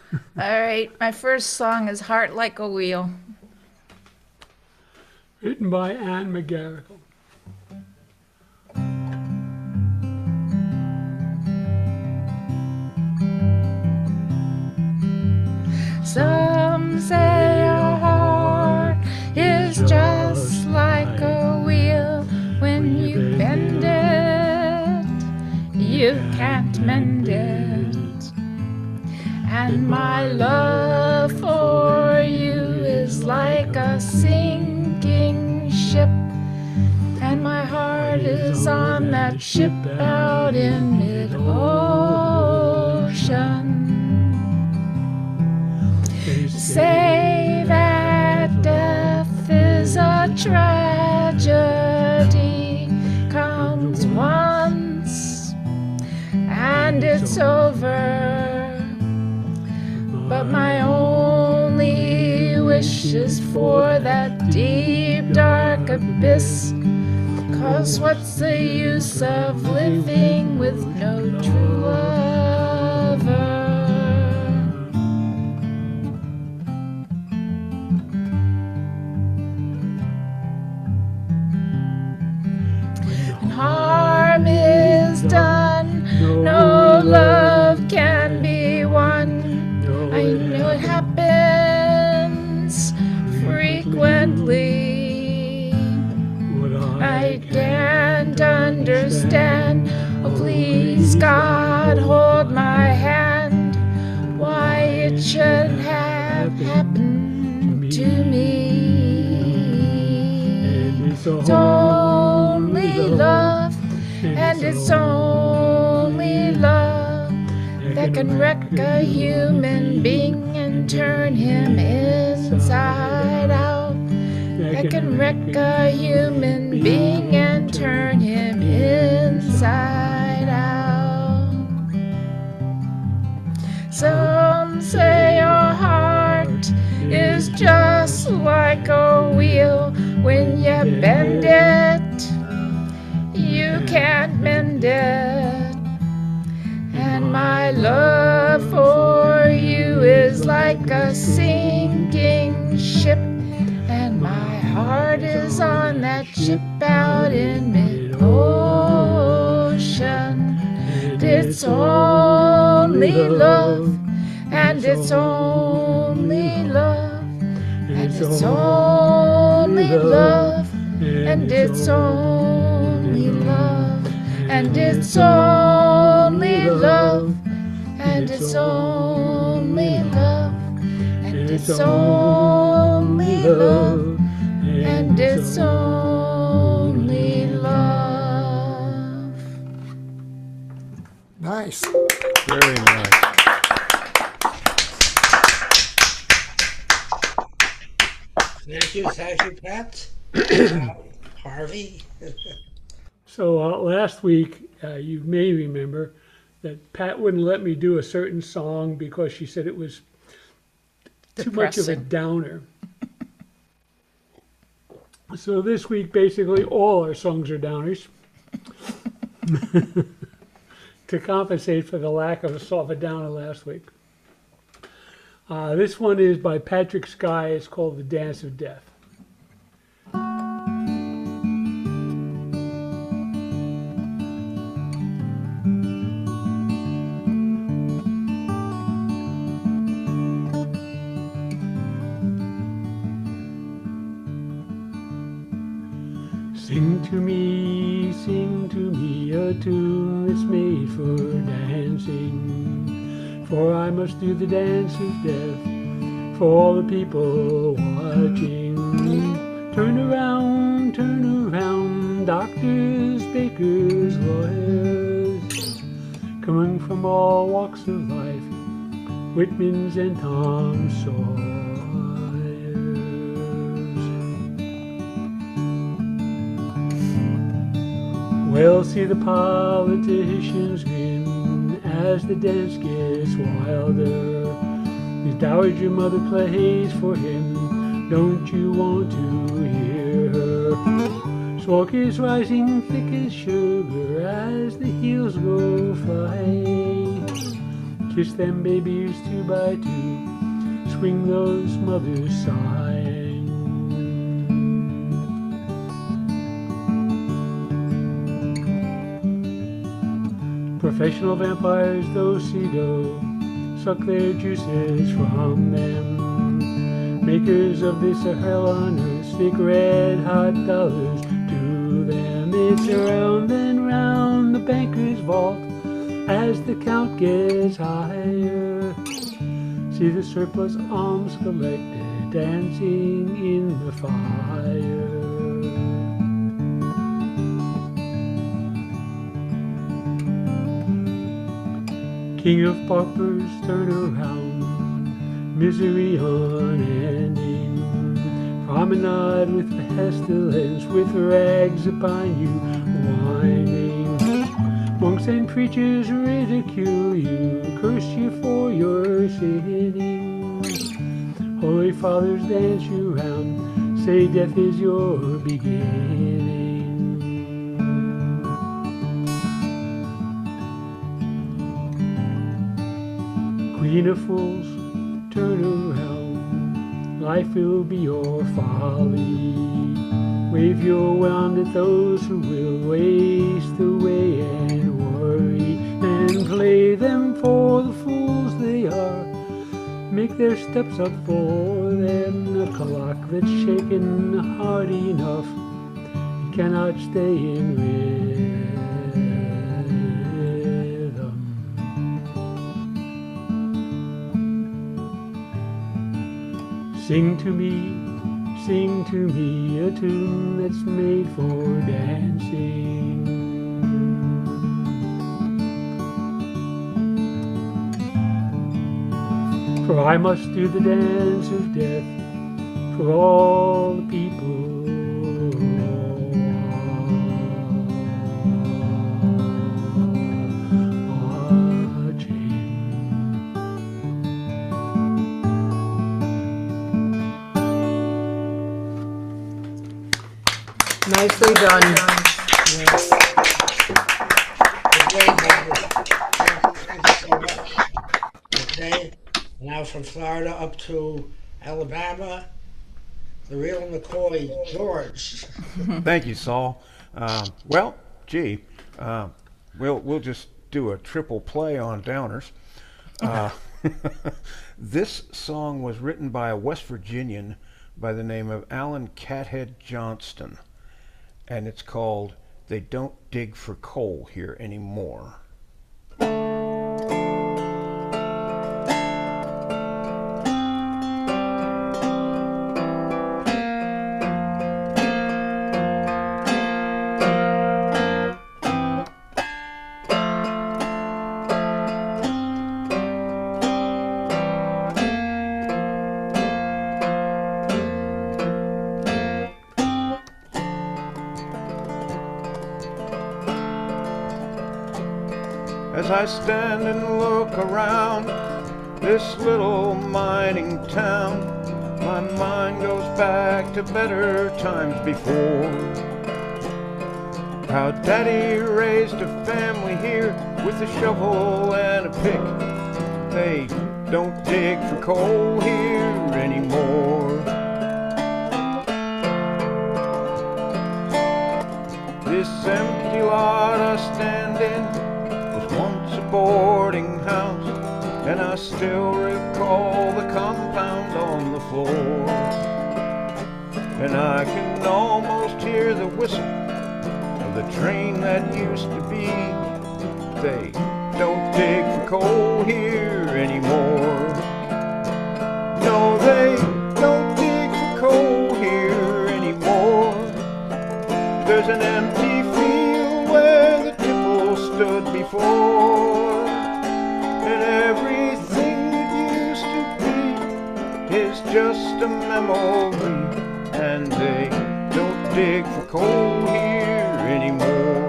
All right, my first song is Heart Like a Wheel. Written by Anne McGarrigle. Some say your heart is just like a wheel. When you bend it, you can't mend it. And my love for you is like a sinking ship, and my heart is on that ship out in mid-ocean. Say that death is a tragedy, comes once and it's over. But my only wish is for that deep dark abyss, 'cause what's the use of living with no true lover? When harm is done, no love can be won. I know it happens frequently. I can't understand. Oh, please, God, hold my hand. Why it should have happened to me. It's only love, and it's only love that can wreck a human being and turn him inside out. That can wreck a human being and turn him inside out. Some say your heart is just like a wheel. When you bend it, you can't mend it. And my love for you is like a sinking ship, and my heart is on that ship out in mid-ocean. And it's only love, and it's only love, and it's only love, and it's only love, and it's only love, and it's only love, and it's only love, and it's only love. Nice. Very nice. Thank you, Pat. Harvey. So last week, you may remember that Pat wouldn't let me do a certain song because she said it was too much of a Depressing. downer. So this week, basically, all our songs are downers to compensate for the lack of a downer last week. This one is by Patrick Sky. It's called The Dance of Death. Sing to me a tune that's made for dancing, for I must do the dance of death for all the people watching. Turn around, doctors, bakers, lawyers, coming from all walks of life, Whitmans and Tom Sawyers. Well, see the politicians grin as the dance gets wilder. His dowager mother plays for him, don't you want to hear her? Smoke is rising thick as sugar as the heels go flying. Kiss them babies 2 by 2. Swing those mothers sighing. Professional vampires, those do suck their juices from them. Makers of this hell on earth stick red hot dollars to them. It's around and round the banker's vault as the count gets higher. See the surplus alms collected dancing in the fire. King of paupers, turn around, misery unending. Promenade with pestilence, with rags upon you, whining. Monks and preachers ridicule you, curse you for your sinning. Holy fathers dance you round, say death is your beginning. Queen of fools, turn around, life will be your folly. Wave your wand at those who will waste away and worry, and play them for the fools they are. Make their steps up for them, a clock that's shaken hard enough, it cannot stay in rhythm. Sing to me a tune that's made for dancing. For I must do the dance of death for all the people. Nicely done. Yes. Okay, thank you so much. Okay, now from Florida up to Alabama, the real McCoy, George. Thank you, Saul. Well, gee, we'll just do a triple play on Downers. This song was written by a West Virginian by the name of Alan Cathead Johnston, and it's called "They Don't Dig for Coal Here Anymore." As I stand and look around this little mining town, my mind goes back to better times before. How Daddy raised a family here with a shovel and a pick. They don't dig for coal here anymore. This empty lot I stand in was once a boarding house, and I still recall the compound on the floor. And I can almost hear the whistle of the train that used to be. They don't dig for coal here anymore. No, they don't dig for coal here anymore. There's an empty field where the tipple stood before, and everything that used to be is just a memory, and they don't dig for coal here anymore.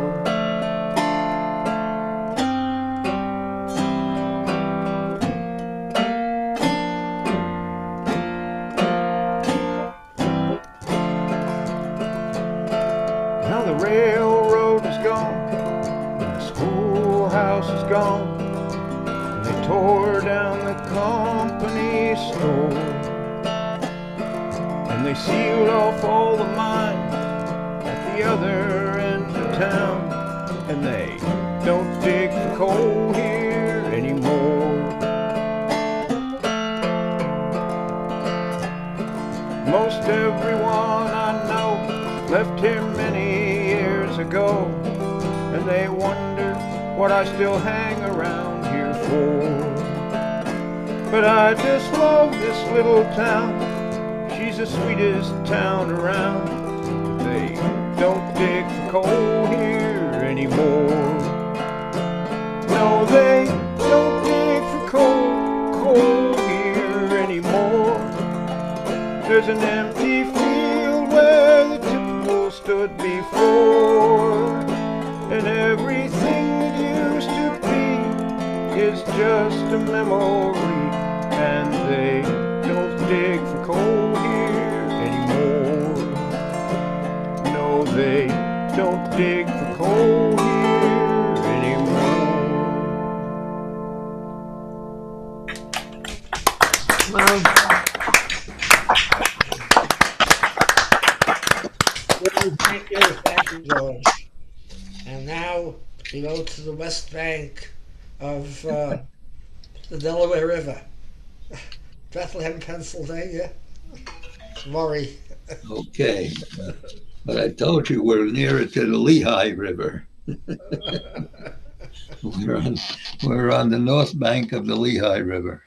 Now the railroad is gone, and the schoolhouse is gone, and they tore down the company store. And they sealed off all the mines at the other end of town. And they don't dig for coal here anymore. Most everyone I know left here many years ago, and they wonder what I still hang around here for. But I just love this little town. She's the sweetest town around. They don't dig for coal here anymore. No, they don't dig for coal here anymore. There's an empty field where the Tipple stood before, and everything that used to be is just a memory. And they don't dig for coal here anymore. No, they don't dig for coal here anymore. Well, thank you, George. And now we go to the west bank of the Delaware River, Bethlehem, Pennsylvania. Maury. Okay, but I told you we're nearer to the Lehigh River. we're on the north bank of the Lehigh River.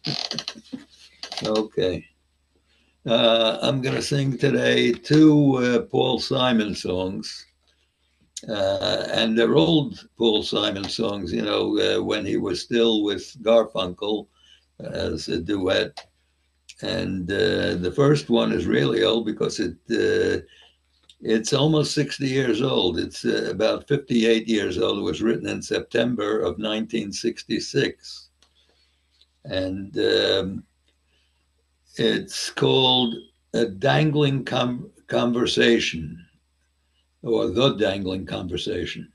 Okay. I'm going to sing today two Paul Simon songs. And they're old Paul Simon songs, you know, when he was still with Garfunkel as a duet. And the first one is really old because it's almost 60 years old. It's about 58 years old. It was written in September of 1966. And it's called A Dangling Conversation, or The Dangling Conversation.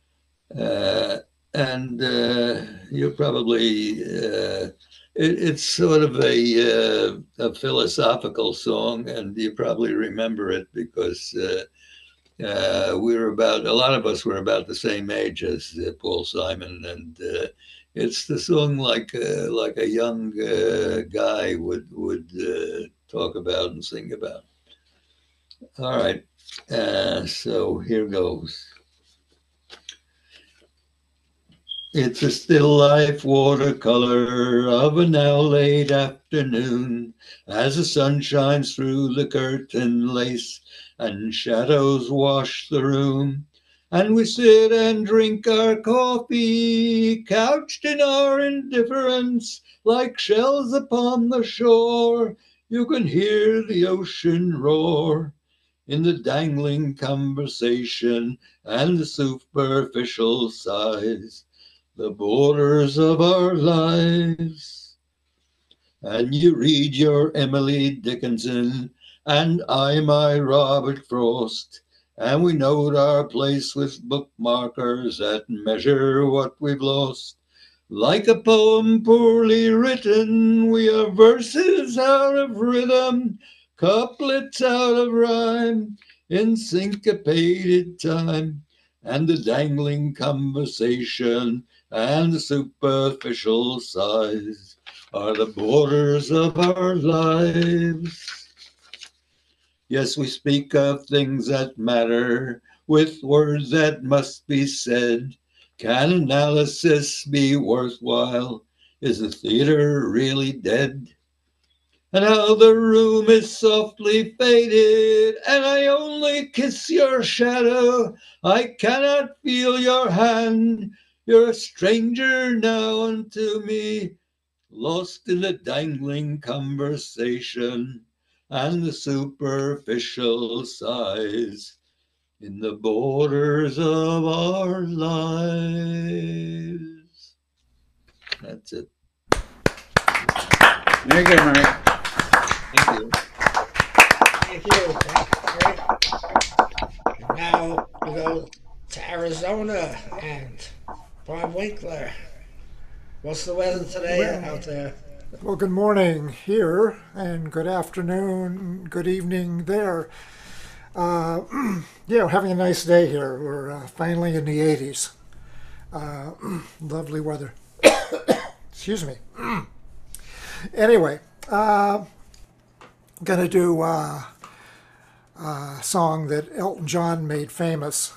And you probably, it's sort of a philosophical song, and you probably remember it because a lot of us were about the same age as Paul Simon, and it's the song like a young guy would talk about and sing about. All right, so here goes. It's a still life watercolor of a now late afternoon, as the sun shines through the curtain lace and shadows wash the room. And we sit and drink our coffee, couched in our indifference, like shells upon the shore. You can hear the ocean roar in the dangling conversation and the superficial sighs, the borders of our lives. And you read your Emily Dickinson, and I my Robert Frost, and we note our place with bookmarkers that measure what we've lost. Like a poem poorly written, we are verses out of rhythm, couplets out of rhyme, in syncopated time, and the dangling conversation and the superficial sighs are the borders of our lives. Yes, we speak of things that matter with words that must be said. Can analysis be worthwhile? Is the theater really dead? And how the room is softly faded, and I only kiss your shadow. I cannot feel your hand. You're a stranger now unto me, lost in the dangling conversation and the superficial sighs in the borders of our lives. That's it. Very good, Murray. Thank you. Thank you. And now we go to Arizona and Bob Winkler What's the weather today out there? Well, good morning here, and good afternoon, good evening there. Yeah, we're having a nice day here. We're finally in the 80s. Lovely weather. Excuse me. Anyway, going to do a song that Elton John made famous,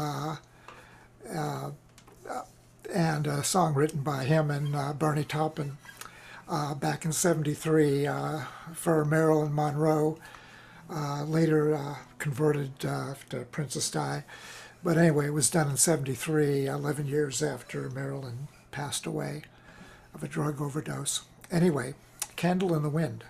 and a song written by him and Bernie Taupin back in '73 for Marilyn Monroe, later converted to Princess Di. But anyway, it was done in '73, 11 years after Marilyn passed away of a drug overdose. Anyway, Candle in the Wind.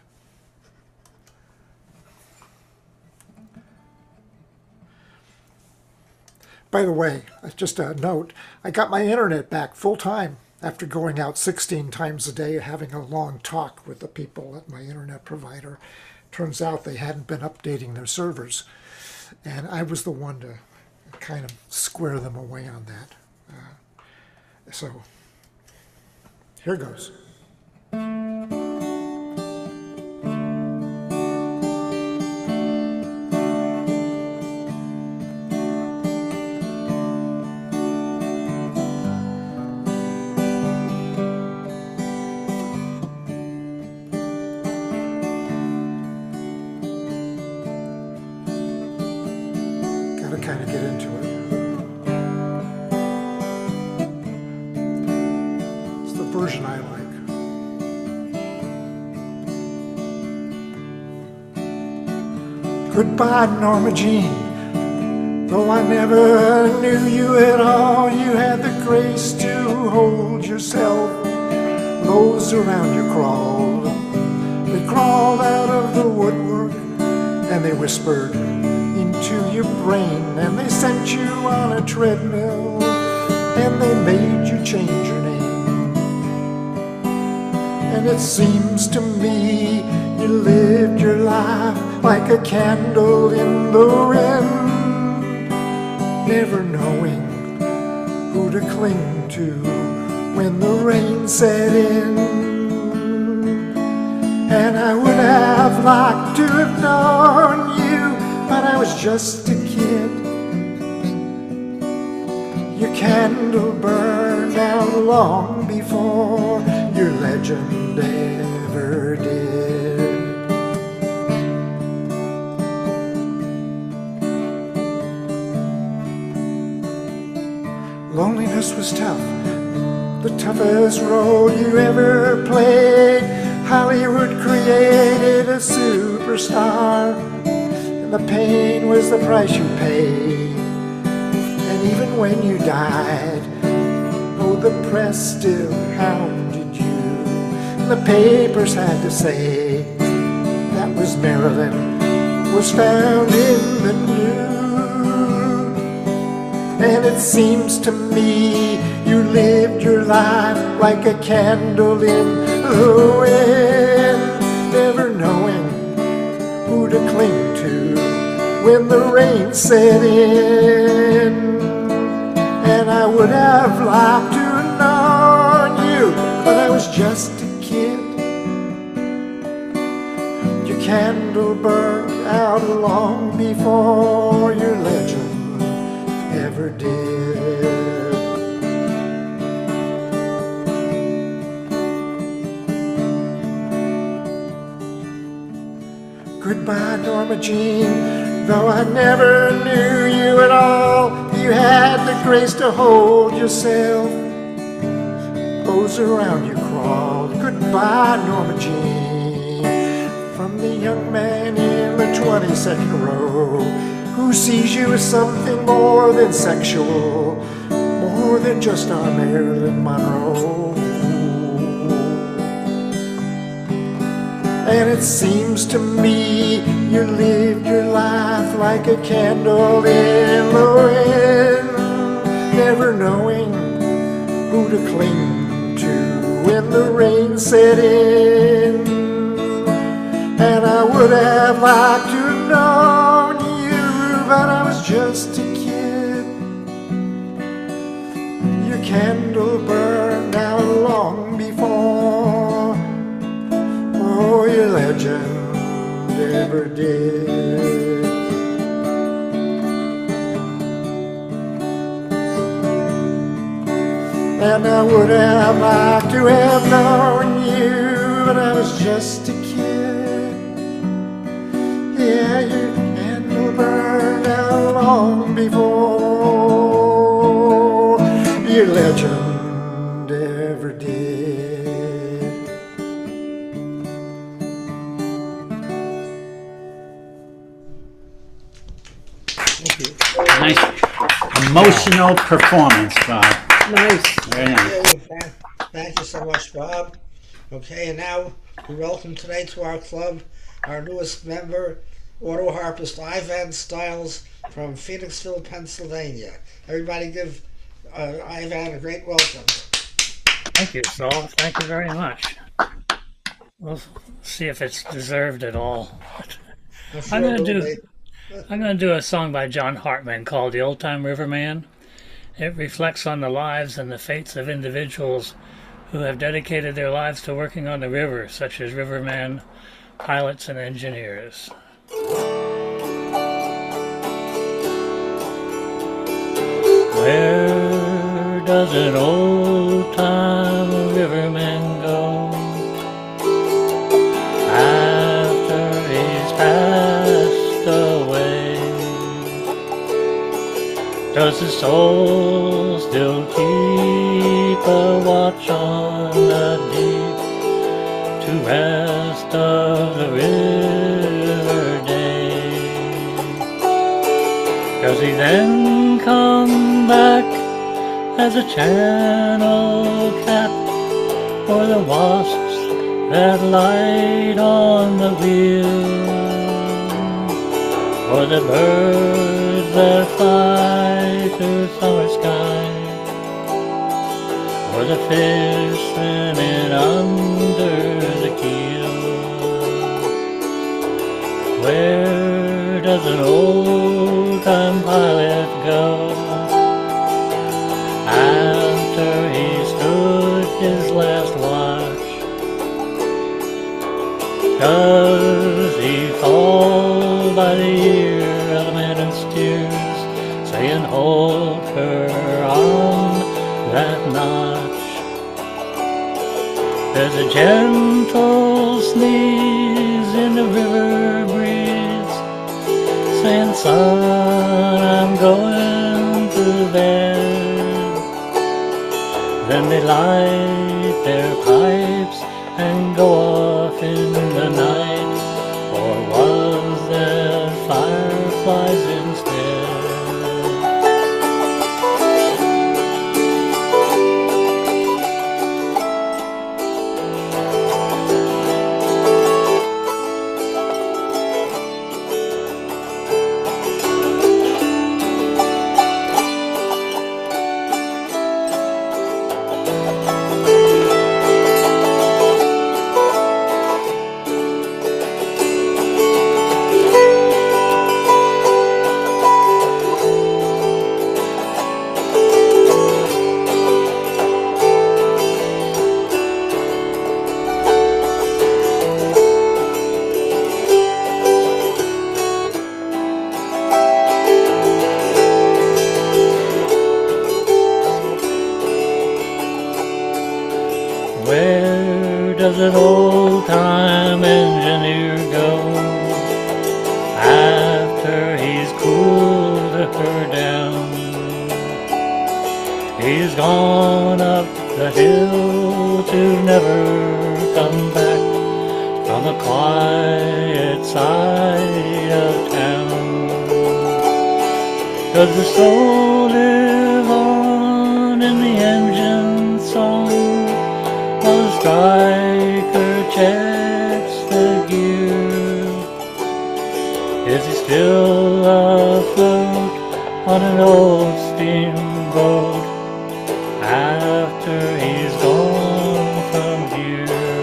By the way, just a note, I got my internet back full time after going out 16 times a day having a long talk with the people at my internet provider. Turns out they hadn't been updating their servers, and I was the one to kind of square them away on that. So here goes. Gotta kind of get into it. It's the version I like. Goodbye, Norma Jean. Though I never knew you at all, you had the grace to hold yourself. Those around you crawled. They crawled out of the woodwork and they whispered into your brain, and they sent you on a treadmill and they made you change your name. And it seems to me you lived your life like a candle in the wind, never knowing who to cling to when the rain set in. And I would have liked to have known you, but I was just a kid. Your candle burned out long before your legend ever did. Loneliness was tough, the toughest role you ever played. Hollywood created a superstar, and the pain was the price you paid. And even when you died, oh, the press still hounded you. And the papers had to say that was Marilyn, was found in the nude. And it seems to me you lived your life like a candle in the wind, never knowing who to cling to when the rain set in. And I would have liked to have known you, but I was just a kid. Your candle burned out long before your legend ever did. Goodbye, Norma Jean. Though I never knew you at all, you had the grace to hold yourself. Those around you crawled. Goodbye, Norma Jean. From the young man in the 22nd row, who sees you as something more than sexual, more than just our Marilyn Monroe. And it seems to me you lived your life like a candle in the wind, never knowing who to cling to when the rain set in. And I would have liked to have known you, but I was just a kid. Your candle burned out long legend ever did. And I would have liked to have known you, but I was just a kid. Yeah, your candle burned out long before your legend ever did. Nice emotional performance, Bob. Nice. Very nice. Okay, thank you so much, Bob. Okay, and now we welcome today to our club our newest member, auto harpist Ivan Stiles from Phoenixville, Pennsylvania. Everybody give Ivan a great welcome. Thank you, Saul. Thank you very much. We'll see if it's deserved at all. Sure I'm gonna it will do. be. I'm going to do a song by John Hartman called The Old Time Riverman. It reflects on the lives and the fates of individuals who have dedicated their lives to working on the river, such as rivermen, pilots, and engineers. Where does an old time riverman go after he's passed away? Does his soul still keep a watch on the deep to rest of the river day? Does he then come back as a channel cat, or the wasps that light on the wheel, or the birds that fly through summer sky, or the fish swimming under the keel? Where does an old-time pilot go after he stood his last watch? Does he fall by the ear of the man who steers, saying, hold her on that notch? There's a gentle sneeze in the river breeze, saying, son, I'm going to bed. Then they light their pipes and go off in the night, or was there fireflies instead? Where does an old-time engineer go after he's cooled her down? He's gone up the hill to never come back from the quiet side of town. Does the soul live on in the engine song, while the striker checks the gear? Is he still afloat on an old steamboat after he's gone from here?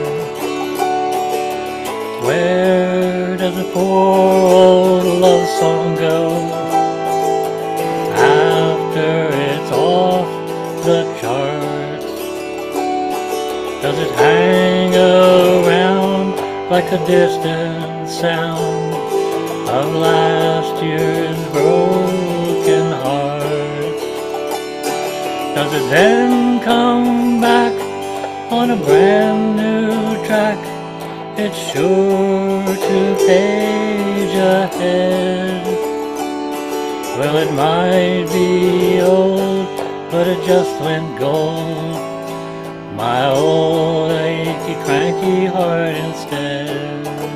Where does a poor old love song go after it's off the charts? Does it hang around like a distant sound of last year's broken heart. Does it then come back on a brand new track? It's sure to page ahead. Well, it might be old, but it just went gold. My old achy cranky heart instead.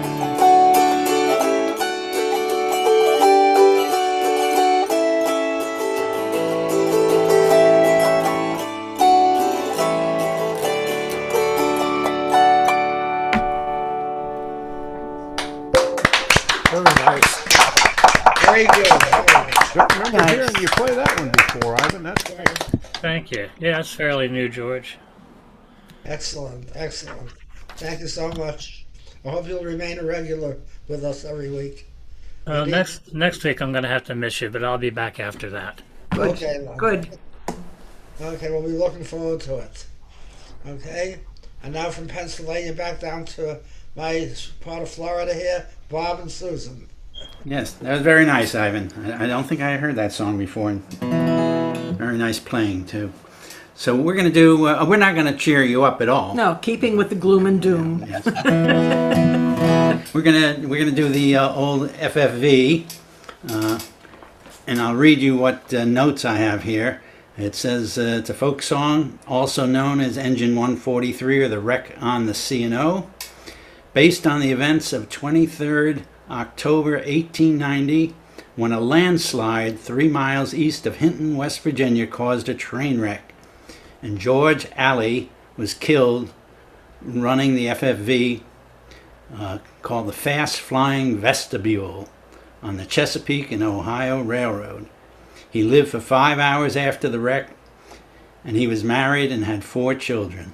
Very nice. Very good. Don't remember hearing you play that one before, Ivan. That's great. Thank you. Yeah, it's fairly new, George. Excellent, excellent. Thank you so much. I hope you'll remain a regular with us every week. Next week I'm going to have to miss you, but I'll be back after that. Good. Okay, Lon. Good. Okay, we'll be looking forward to it. Okay? And now from Pennsylvania back down to my part of Florida here, Bob and Susan. Yes, that was very nice, Ivan. I don't think I heard that song before. Very nice playing, too. So we're going to do, we're not going to cheer you up at all. No, keeping with the gloom and doom. Yes. we're gonna do the old FFV, and I'll read you what notes I have here. It says it's a folk song, also known as Engine 143 or the Wreck on the C&O, based on the events of 23rd October 1890, when a landslide 3 miles east of Hinton, West Virginia, caused a train wreck, and George Alley was killed running the FFV called the Fast Flying Vestibule on the Chesapeake and Ohio Railroad. He lived for 5 hours after the wreck, and he was married and had 4 children.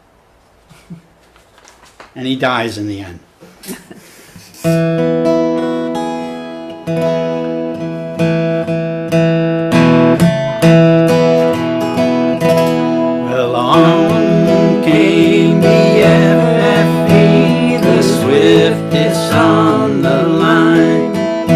And he dies in the end. Well, on came the FFV, the swiftest on the line,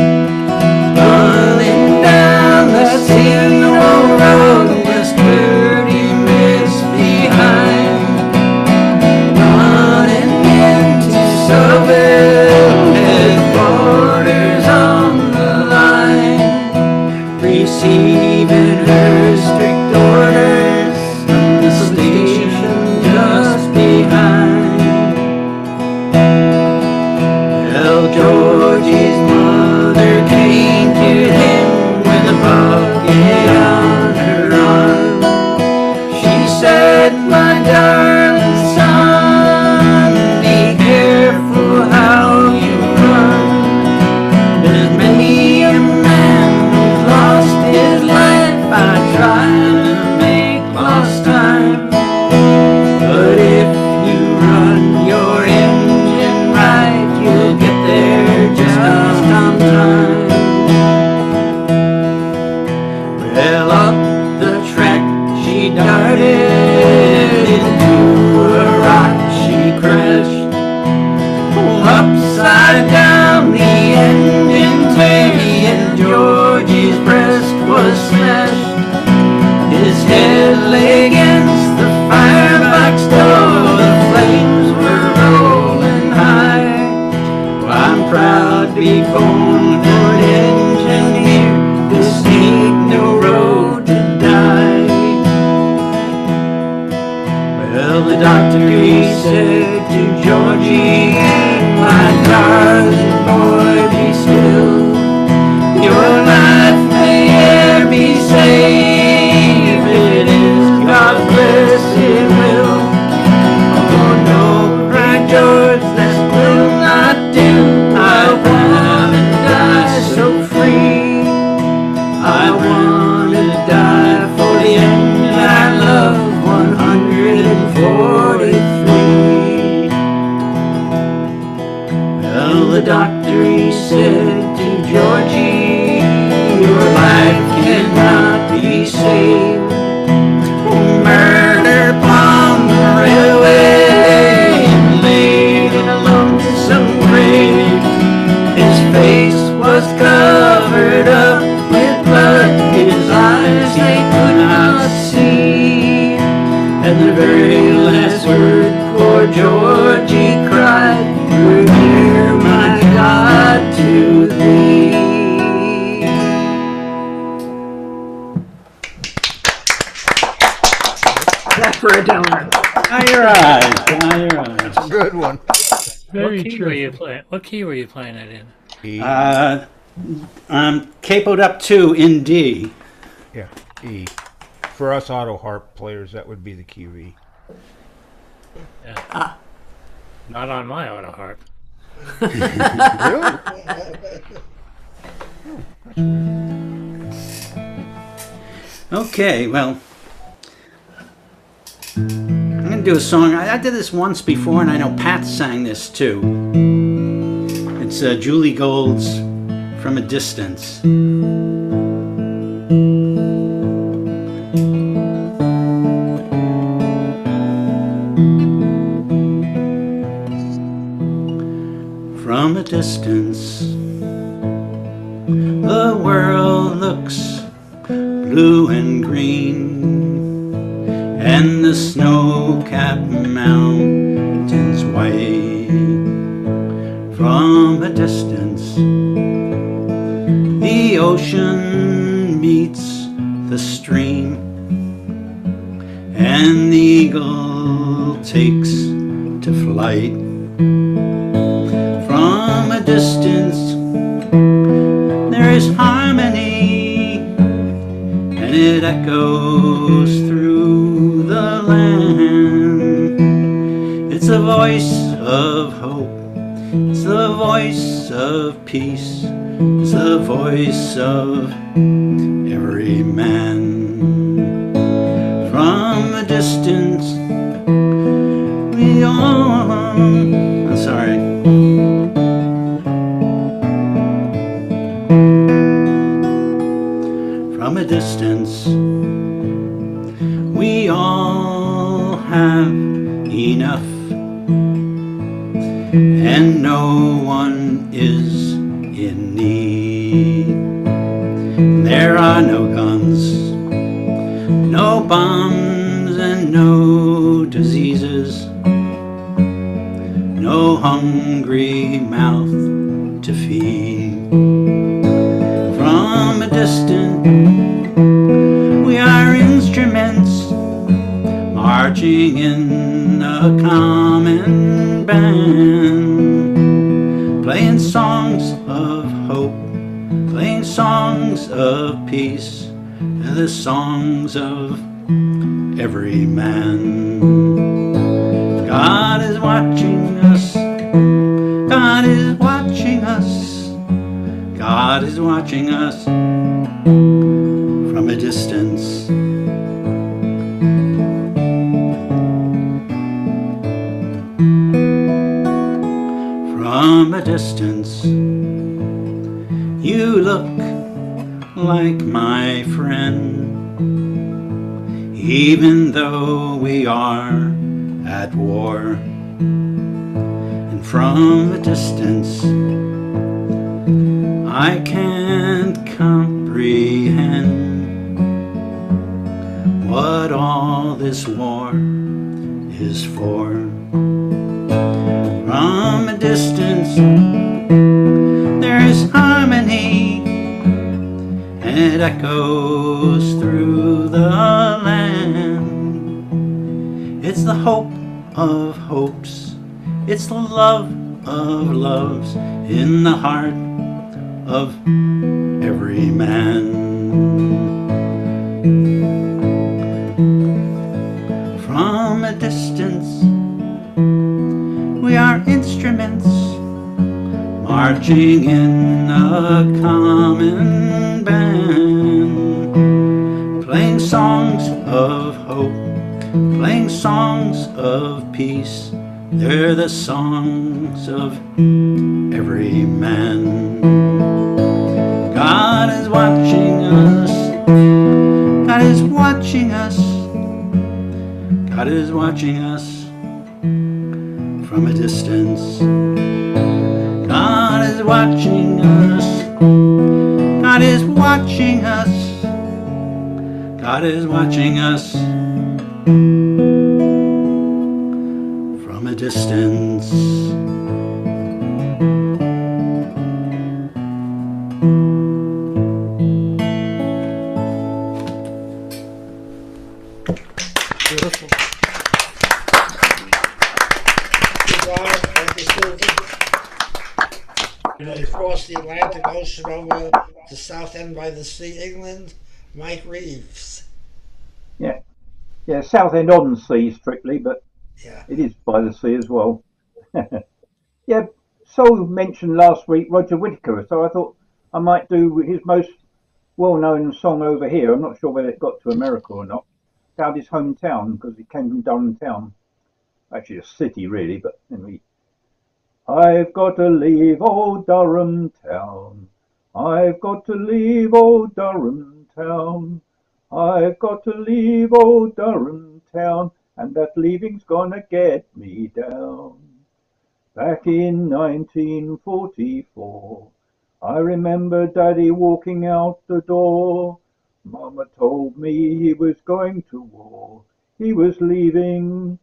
running down the Seminole Road, just 30 minutes behind, running into Sobel headquarters on the line, receiving her strict orders from the station just behind. Well, Georgie's mother came to him with a bucket on her arm. She said, "My darling son, be careful how you run. There's many a man who's lost his life by trying to make lost time. But if you run your engine right, you'll get there just on time." Well, up the track she darted, into a rock she crashed. Upside down the engine lay, and Georgie's breast was smashed. His head lay against the firebox door, the flames were rolling high. Well, I'm proud to be born an engineer, this ain't no road to die. Well, the doctor, he said to Georgie, "My darling boy, be still. Your life may e'er be saved. It is God's blessed will." "Oh no," cried George, "that will not do. I wanna die so free. I wanna die for the engine I love, 143. Well, the doctor, he said to Georgie, "Your life cannot be saved. Murder upon the railway, and laid in a lonesome right. Dry your eyes. Good one. Very What key were you true. playing? What key were you playing it in? E. I'm capoed up 2 in D. Yeah, E. For us auto harp players, that would be the key of E. Not on my auto harp. Really? Okay, well, I'm going to do a song. I did this once before, and I know Pat sang this too. It's Julie Gold's From a Distance. From a distance, the world looks blue and green, and the snow-capped mountains white. From a distance, the ocean meets the stream, and the eagle takes to flight. From a distance, there is harmony, and it echoes through the land. It's the voice of hope, it's the voice of peace, it's the voice of every man. From a distance, we all... I'm sorry. From a distance, we all have enough, and no one is in need. There are no guns, no bombs, and no diseases, no hungry mouth to feed. From a distance, we are instruments marching in a common band, playing songs of hope, playing songs of peace, and the songs of every man. God is watching us, God is watching us, God is watching us from a distance. From a distance, you look like my friend, even though we are at war. And from a distance, I can't comprehend what all this war is for. From a distance, there is harmony, and it echoes through the land. It's the hope of hopes, it's the love of loves in the heart of every man. From a distance, we are instruments marching in a common band, playing songs of hope, playing songs of peace. They're the songs of every man. God is watching us, God is watching us, God is watching us from a distance. God is watching us, God is watching us, God is watching us from a distance. Across the Atlantic Ocean over to Southend by the Sea, England, Mike Reeves. Yeah, yeah, Southend on Sea strictly, but Yeah. it is by the sea as well. Yeah, Sol mentioned last week Roger Whittaker, so I thought I might do his most well-known song over here. I'm not sure whether it got to America or not. About his hometown, because he came from Durham town. Actually, a city really, but anyway. I've got to leave old Durham town. I've got to leave old Durham town. I've got to leave old Durham town, and that leaving's gonna get me down. Back in 1944, I remember Daddy walking out the door. Mama told me he was going to war. He was leaving,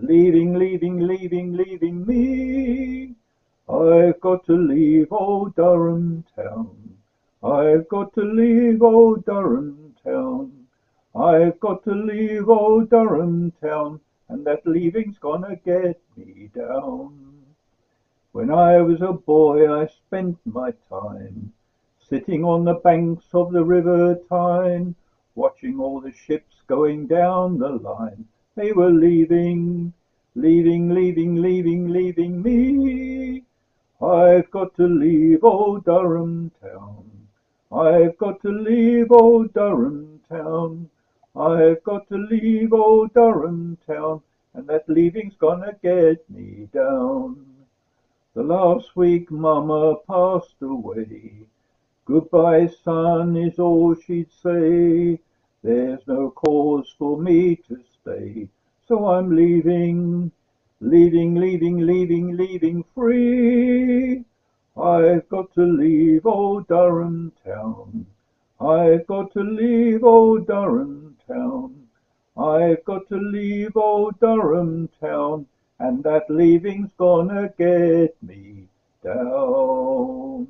leaving me. I've got to leave old Durham town. I've got to leave old Durham town. I've got to leave old Durham town, and that leaving's gonna get me down. When I was a boy, I spent my time sitting on the banks of the River Tyne, watching all the ships going down the line. They were leaving, leaving me. I've got to leave old Durham town. I've got to leave old Durham town. I've got to leave old Durham town, and that leaving's gonna get me down. The last week Mama passed away. Goodbye, son, is all she'd say. There's no cause for me to stay, so I'm leaving, leaving free. I've got to leave old Durham town. I've got to leave old Durham town. I've got to leave old Durham town, and that leaving's gonna get me down.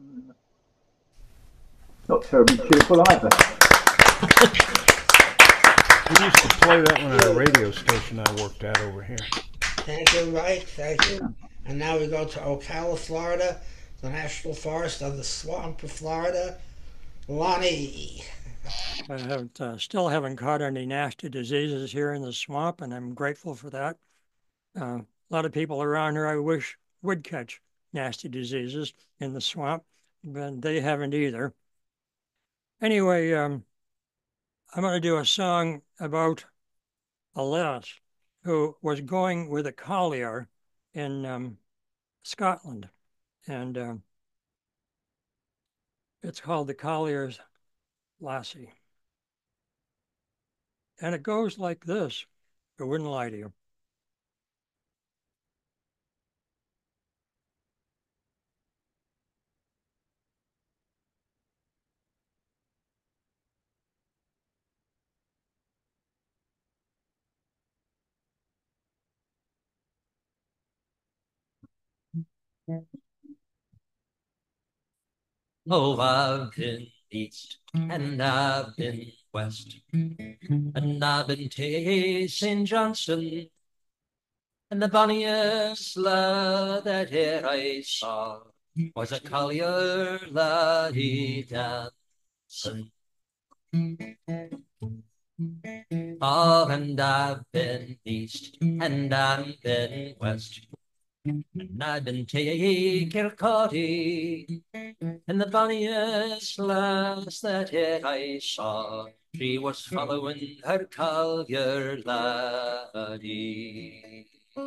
Not terribly cheerful either. We used to play that one at a radio station I worked at over here. Thank you, Mike. Thank you. And now we go to Ocala, Florida, the National Forest of the Swamp of Florida. Lonnie. Still haven't caught any nasty diseases here in the swamp, and I'm grateful for that. A lot of people around here I wish would catch nasty diseases in the swamp, but they haven't either. Anyway, I'm going to do a song about a lass who was going with a collier in Scotland, and it's called The Collier's Lassie. And it goes like this. I wouldn't lie to you. Oh, I've been east and I've been west, and I've been to St. Johnstone, and the bonniest lad that e'er I saw was a collier laddie dancing. Oh, and I've been east and I've been west, and I've been to Kirkcaldy, and the bonniest lass that e'er I saw, she was following her collier laddie.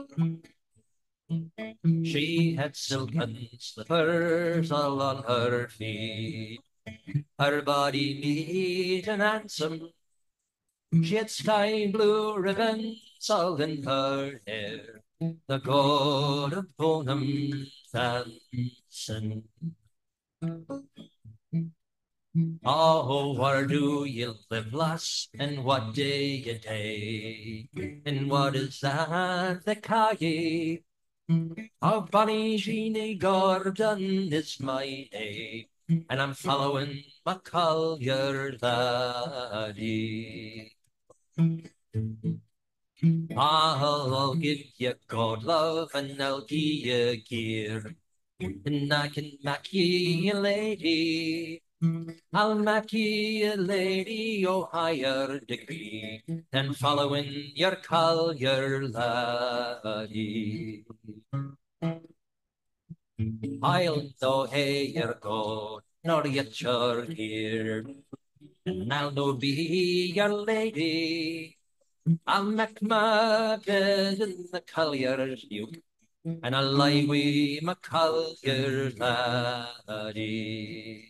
She had silken slippers all on her feet, her body neat and handsome. She had sky blue ribbons all in her hair, the gold of Bonham dancing. Oh, where do you live, lass, and what do you take? And what is that they call ye? Oh, Bonnie Jeannie Gordon is my name, and I'm following my collier laddie. I'll give you God love and I'll give you gear, and I can make ye a lady. I'll make ye a lady o' higher degree than following your collier laddie. I'll no hae your gold, nor yet your gear, and I'll no be your lady. I'll make my bed in the collier's uke, and I'll lie wi' my collier laddie.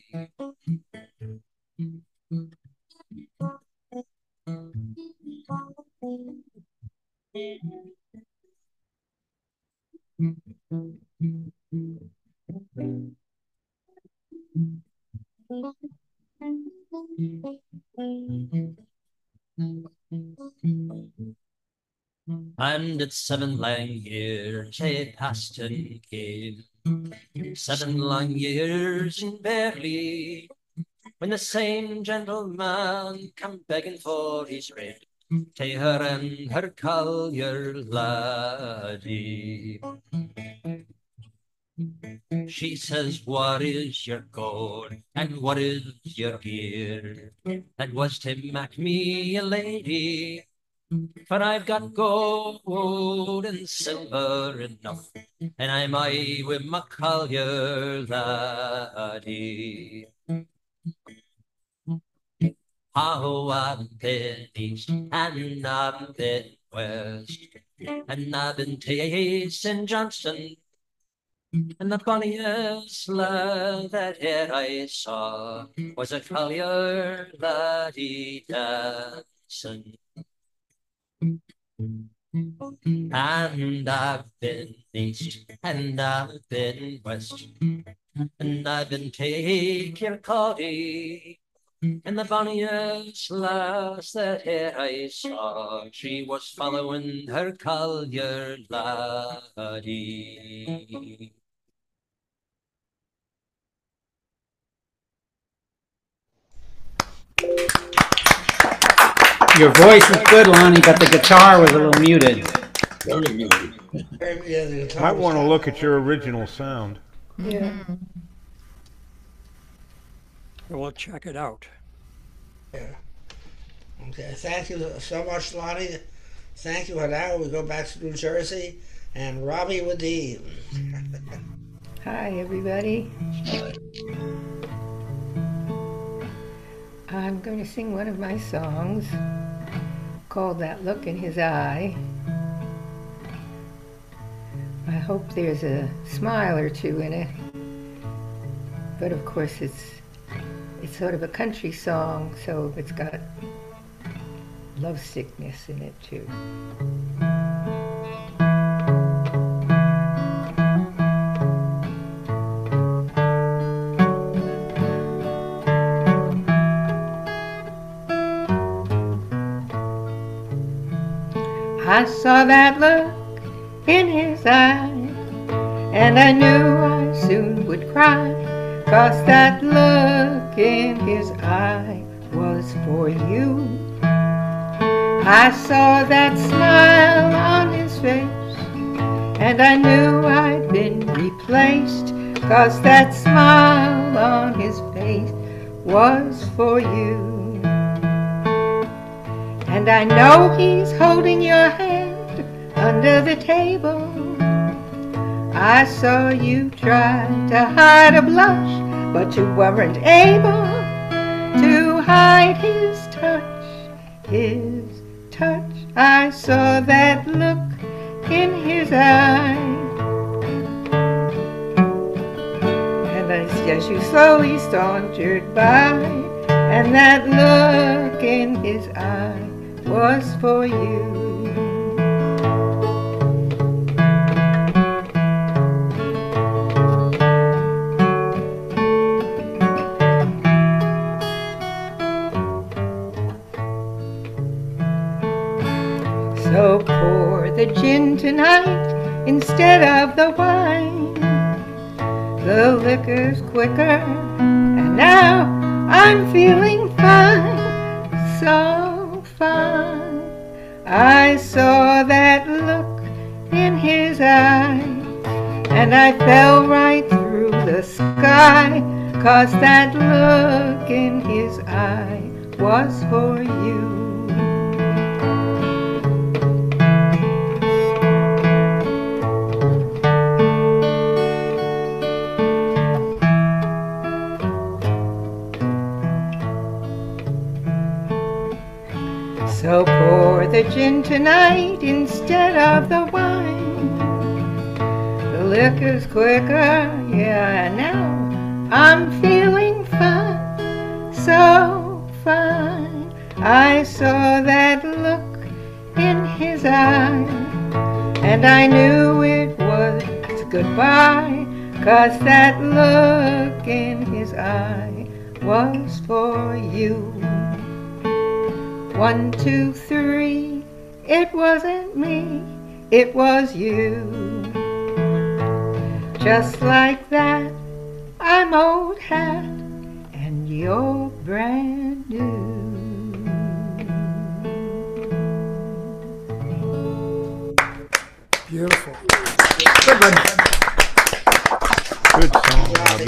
And it's 7 lang years I passed and came, 7 long years in Berlin, when the same gentleman come begging for his rent, to her and her collier laddie. She says, what is your gold and what is your gear? That was to make me a lady, for I've got gold and silver enough, and I'm aye with my collier laddie. Oh, I've been east and I've been west, and I've been to St. Johnston, and the bonniest lad that e'er I saw was a collier laddie dancing. And I've been east and I've been west, and I've been to Kirkcaldy, and the bonniest lass that e'er I saw, she was following her collier laddie. Your voice was good, Lonnie, but the guitar was a little muted. Very muted. Yeah, the guitar Might was want to hot. look at your original sound. Yeah. We'll check it out. Yeah. Okay, thank you so much, Lonnie. Thank you. And now we go back to New Jersey and Robbie Wadeen. Hi, everybody. I'm going to sing one of my songs called That Look in His Eye. I hope there's a smile or two in it. But of course it's sort of a country song, so it's got love sickness in it too. I saw that look in his eye, and I knew I soon would cry, 'cause that look in his eye was for you. I saw that smile on his face, and I knew I'd been replaced, 'cause that smile on his face was for you. And I know he's holding your hand under the table. I saw you try to hide a blush, but you weren't able to hide his touch, his touch. I saw that look in his eye. And as you slowly sauntered by, and that look in his eye was for you. So pour the gin tonight instead of the wine. The liquor's quicker, and now I'm feeling fine, so fine. I saw that look in his eye, and I fell right through the sky, 'cause that look in his eye was for you. So pour the gin tonight instead of the wine. The liquor's quicker, yeah, now I'm feeling fine, so fine. I saw that look in his eye, and I knew it was goodbye, 'cause that look in his eye was for you. 1, 2, 3, it wasn't me, it was you. Just like that, I'm old hat, and you're brand new. Beautiful. Good one. Good song, Robbie.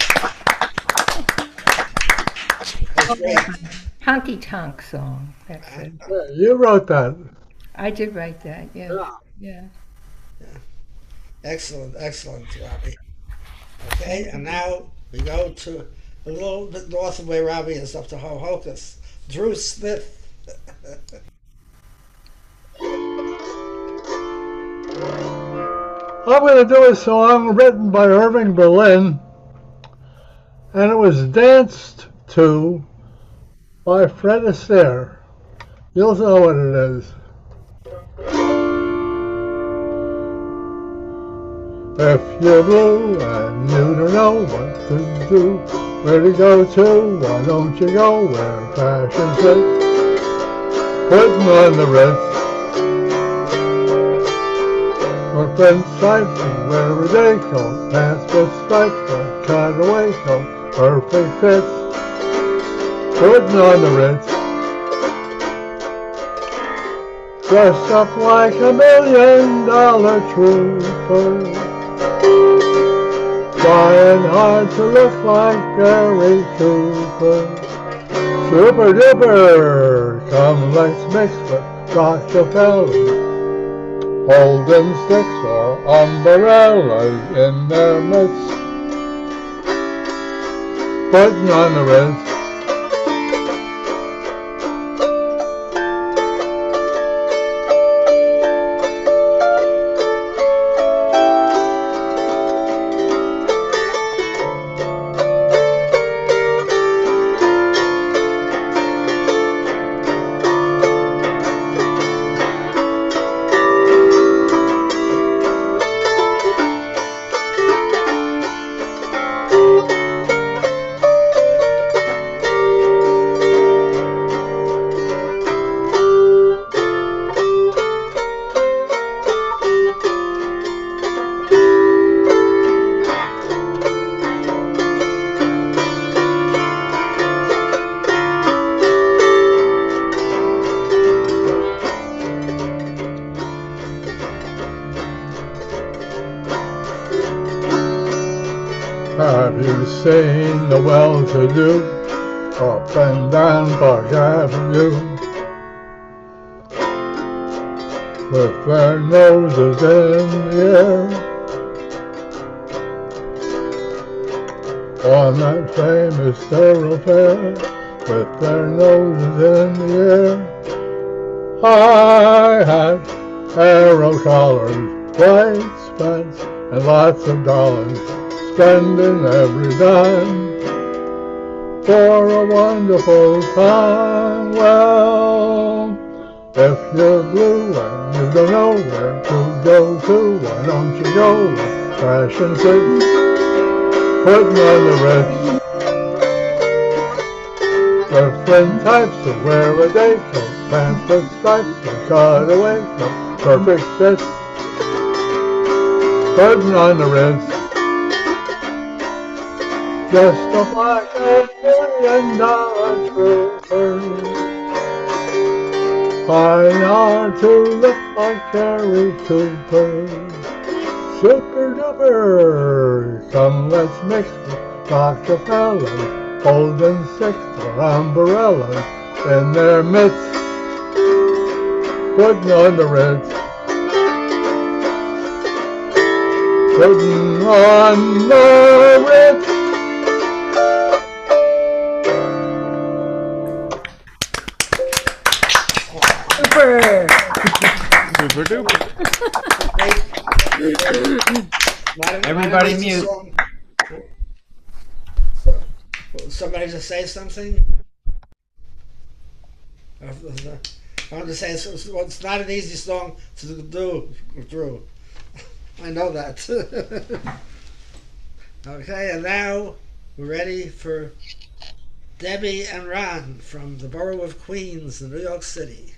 Honky Tonk Song. That's it. Yeah, you wrote that. I did write that, yeah. Yeah. Excellent, excellent, Robbie. Okay, and now we go to a little bit north of where Robbie is, up to Hohokus. Drew Smith. I'm going to do a song written by Irving Berlin, and it was danced to by Fred Astaire. You'll know what it is. If you're blue and you don't know what to do, where to go to, why don't you go where fashion fits? Putting on the Ritz, or pinstripes and wear a day coat, pants with stripes, or cutaway coat, perfect fits. Putting on the Ritz, dressed up like $1 million trooper, trying hard to look like Gary Cooper. Super duper, come let's mix with Rockefeller, holding sticks or umbrellas in their midst. Putting on the Ritz, have you seen the well-to-do up and down Park Avenue, with their noses in the air, on that famous thoroughfare, with their noses in the air? High hat, arrow collars, white spats, and lots of dollars, spending every dime for a wonderful time. Well, if you're blue and you don't know where to go to, why don't you go with Fashion City, putting on the Ritz? Different types of wear a day coat, pants with stripes, and cutaway coat, perfect fit, putting on the Ritz. Just a black $1 million trooper, Hang on to the Cherry Cooper. Super duper. Come, let's mix with Rockefellers, holding 6 for umbrellas in their midst, putting on the Ritz. Putting on the Ritz. Super. Super duper. Everybody mute. Somebody to say something? I want to say it's not an easy song to do, Drew. I know that. Okay, and now we're ready for Debbie and Ron from the borough of Queens in New York City.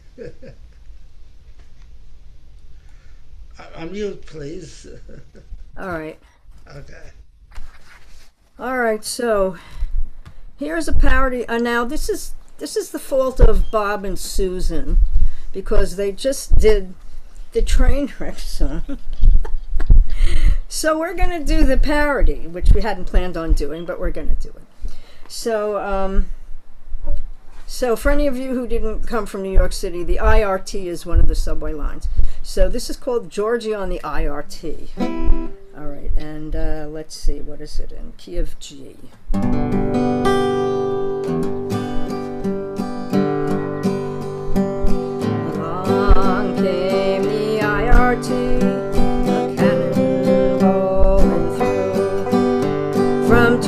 Unmute, please. All right. Okay. All right, so here's a parody. Now this is the fault of Bob and Susan, because they just did the train wreck song. So we're going to do the parody, which we hadn't planned on doing, but we're going to do it. So, so for any of you who didn't come from New York City, the IRT is one of the subway lines. So this is called Georgie on the IRT. All right, and let's see, what is it in key of G? Along came the IRT. From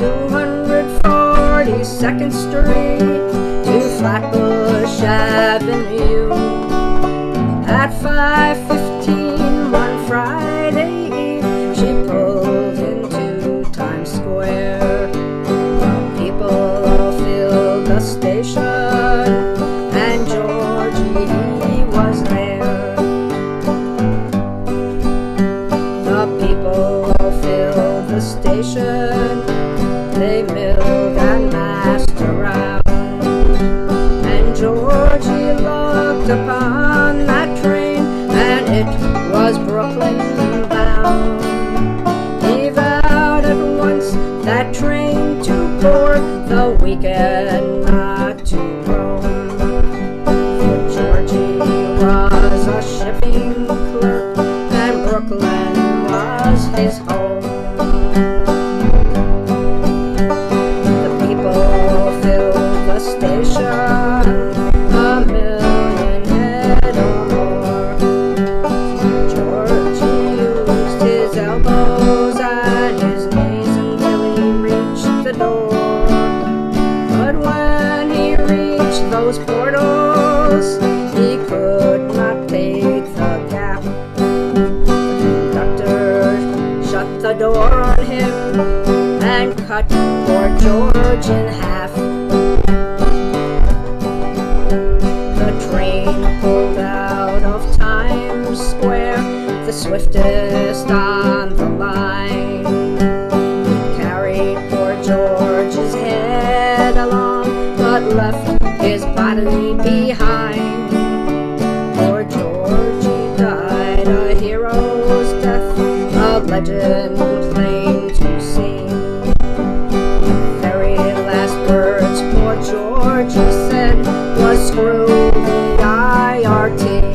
242nd Street to Flatbush Avenue. At 5:15 one Friday eve, she pulled into Times Square. The people filled the station, and Georgie was there. The people filled the station. They milled and massed around, and Georgie looked upon that train, and it was Brooklyn bound. He vowed at once that train to board, the weekend not to roam. For Georgie was a shipping clerk, and Brooklyn was his home. Station, a million head or more. Georgie used his elbows and his knees until he reached the door. But when he reached those portals, he could not take the gap. The conductor shut the door on him and cut poor George in half. Pulled out of Times Square, the swiftest on the line. Carried poor George's head along, but left his body behind. Poor Georgie died a hero's death, a legend plain to see. The very last words poor Georgie said was, "Screw the IRT."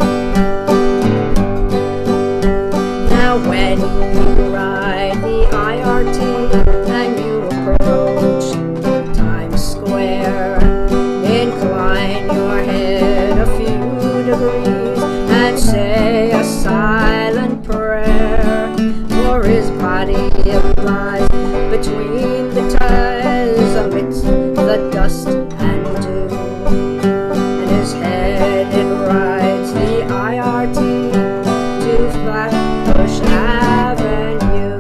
Now when you ride the IRT and you approach Times Square, incline your head a few degrees and say a silent prayer, for his body lies between the ties amidst the dust and dew. His head, it rides the IRT to Flatbush Avenue.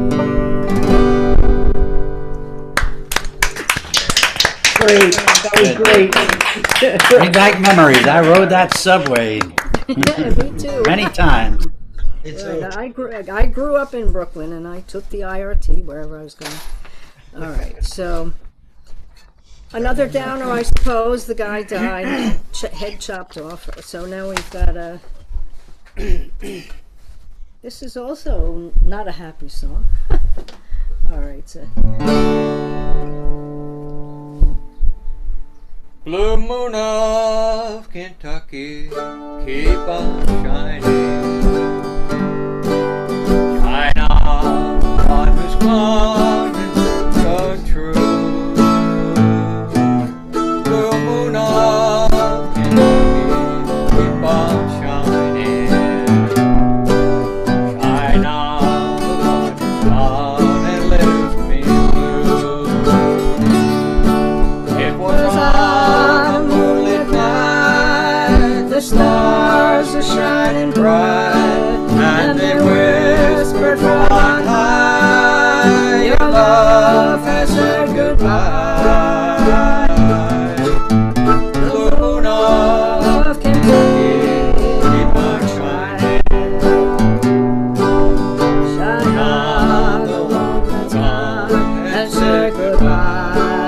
Great, that was great. Bring back memories. I rode that subway. Yeah, me too. Many times. Right, I grew up in Brooklyn, and I took the IRT wherever I was going. All right, so Another downer, I suppose. The guy died, head chopped off. So now we've got a. This is also not a happy song. All right. So. Blue moon of Kentucky, keep on shining. Shine on what was gone and so true. Blue moon of Kentucky, keep on shining. Shine on the one who's gone and left me blue. It was on a moonlit night, the stars are shining bright, and they whispered from on high, your love has said goodbye. The moon of Kentucky, keep on shining. Shine on the one that's gone and said goodbye.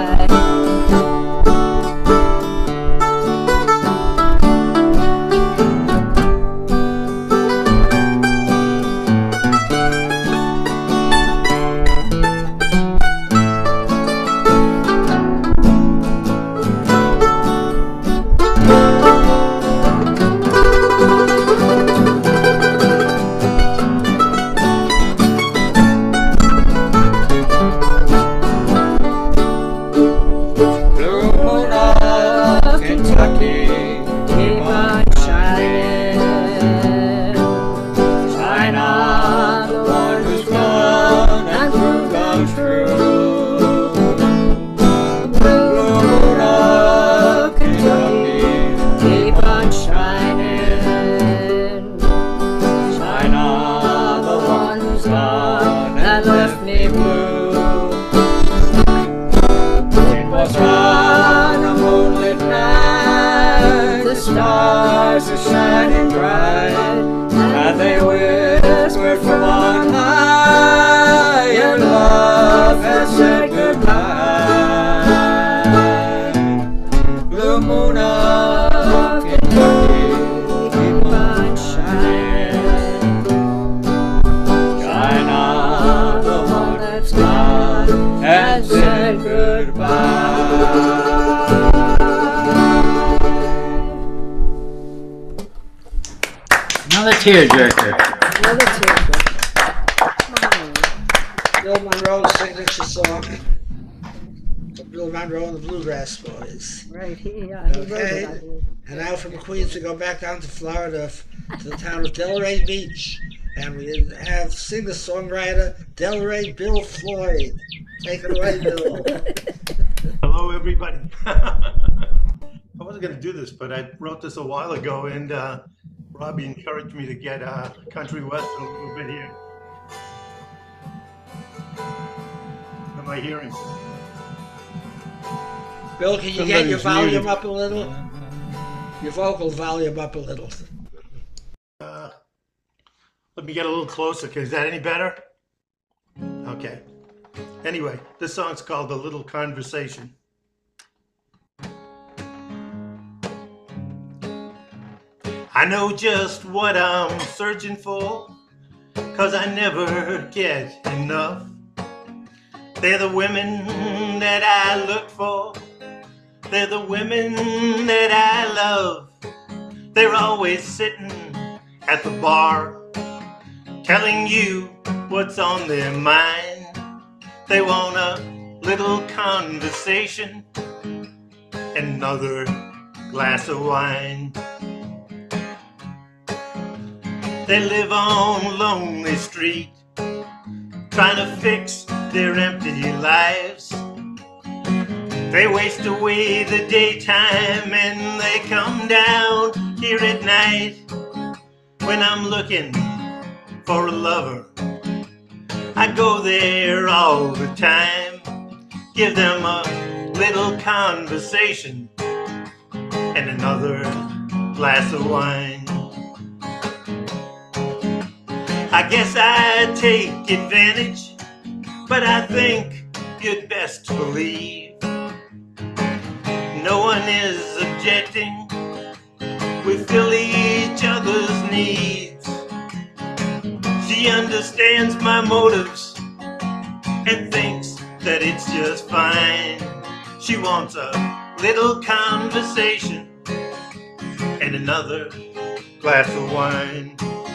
Stars are shining bright, and they whispered from on high, your love has said goodbye. Blue moon of Kentucky, keep on shining. Shine on the one that's gone and said goodbye. Another tearjerker. Another tearjerker. Bill Monroe's signature song. Bill Monroe and the Bluegrass Boys. Right, he wrote it, I believe. And now from Queens we go back down to Florida to the town of Delray Beach. And we have singer-songwriter Delray Bill Floyd. Take it away, Bill. Hello, everybody. I wasn't going to do this, but I wrote this a while ago, and Robbie encouraged me to get country western a little bit here. What am I hearing? Bill, can you get your volume up a little? Your vocal volume up a little. Let me get a little closer. Is that any better? Okay. Anyway, this song's called A Little Conversation. I know just what I'm searching for, 'cause I never get enough. They're the women that I look for. They're the women that I love. They're always sitting at the bar, telling you what's on their mind. They want a little conversation, another glass of wine. They live on Lonely Street, trying to fix their empty lives. They waste away the daytime and they come down here at night. When I'm looking for a lover, I go there all the time. Give them a little conversation and another glass of wine. I guess I take advantage, but I think you'd best believe No one is objecting. We fill each other's needs. She understands my motives and thinks that it's just fine. She wants a little conversation and another glass of wine.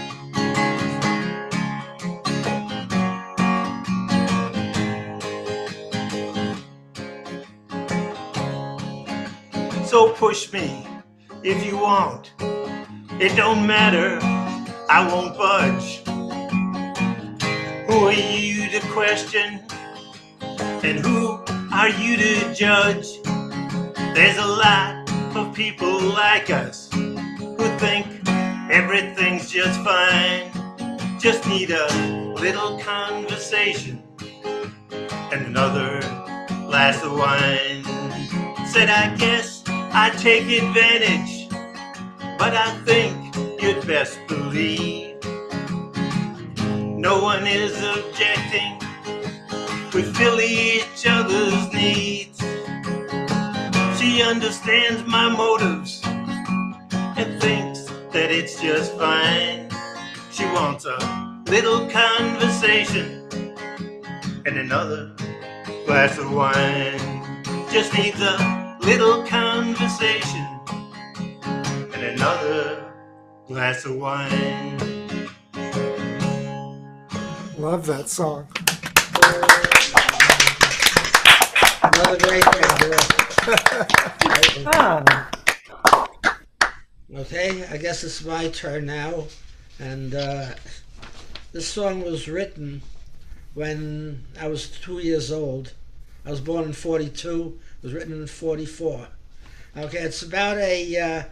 So push me if you want. It don't matter, I won't budge. Who are you to question? And who are you to judge? There's a lot of people like us who think everything's just fine. Just need a little conversation and another glass of wine. Said I guess I'd take advantage, but I think you'd best believe no one is objecting. We fill each other's needs. She understands my motives and thinks that it's just fine. She wants a little conversation and another glass of wine. Just needs a little conversation and another glass of wine. Love that song. Another great one. Okay, I guess it's my turn now. And this song was written when I was 2 years old. I was born in 42. It was written in 44. Okay, it's about I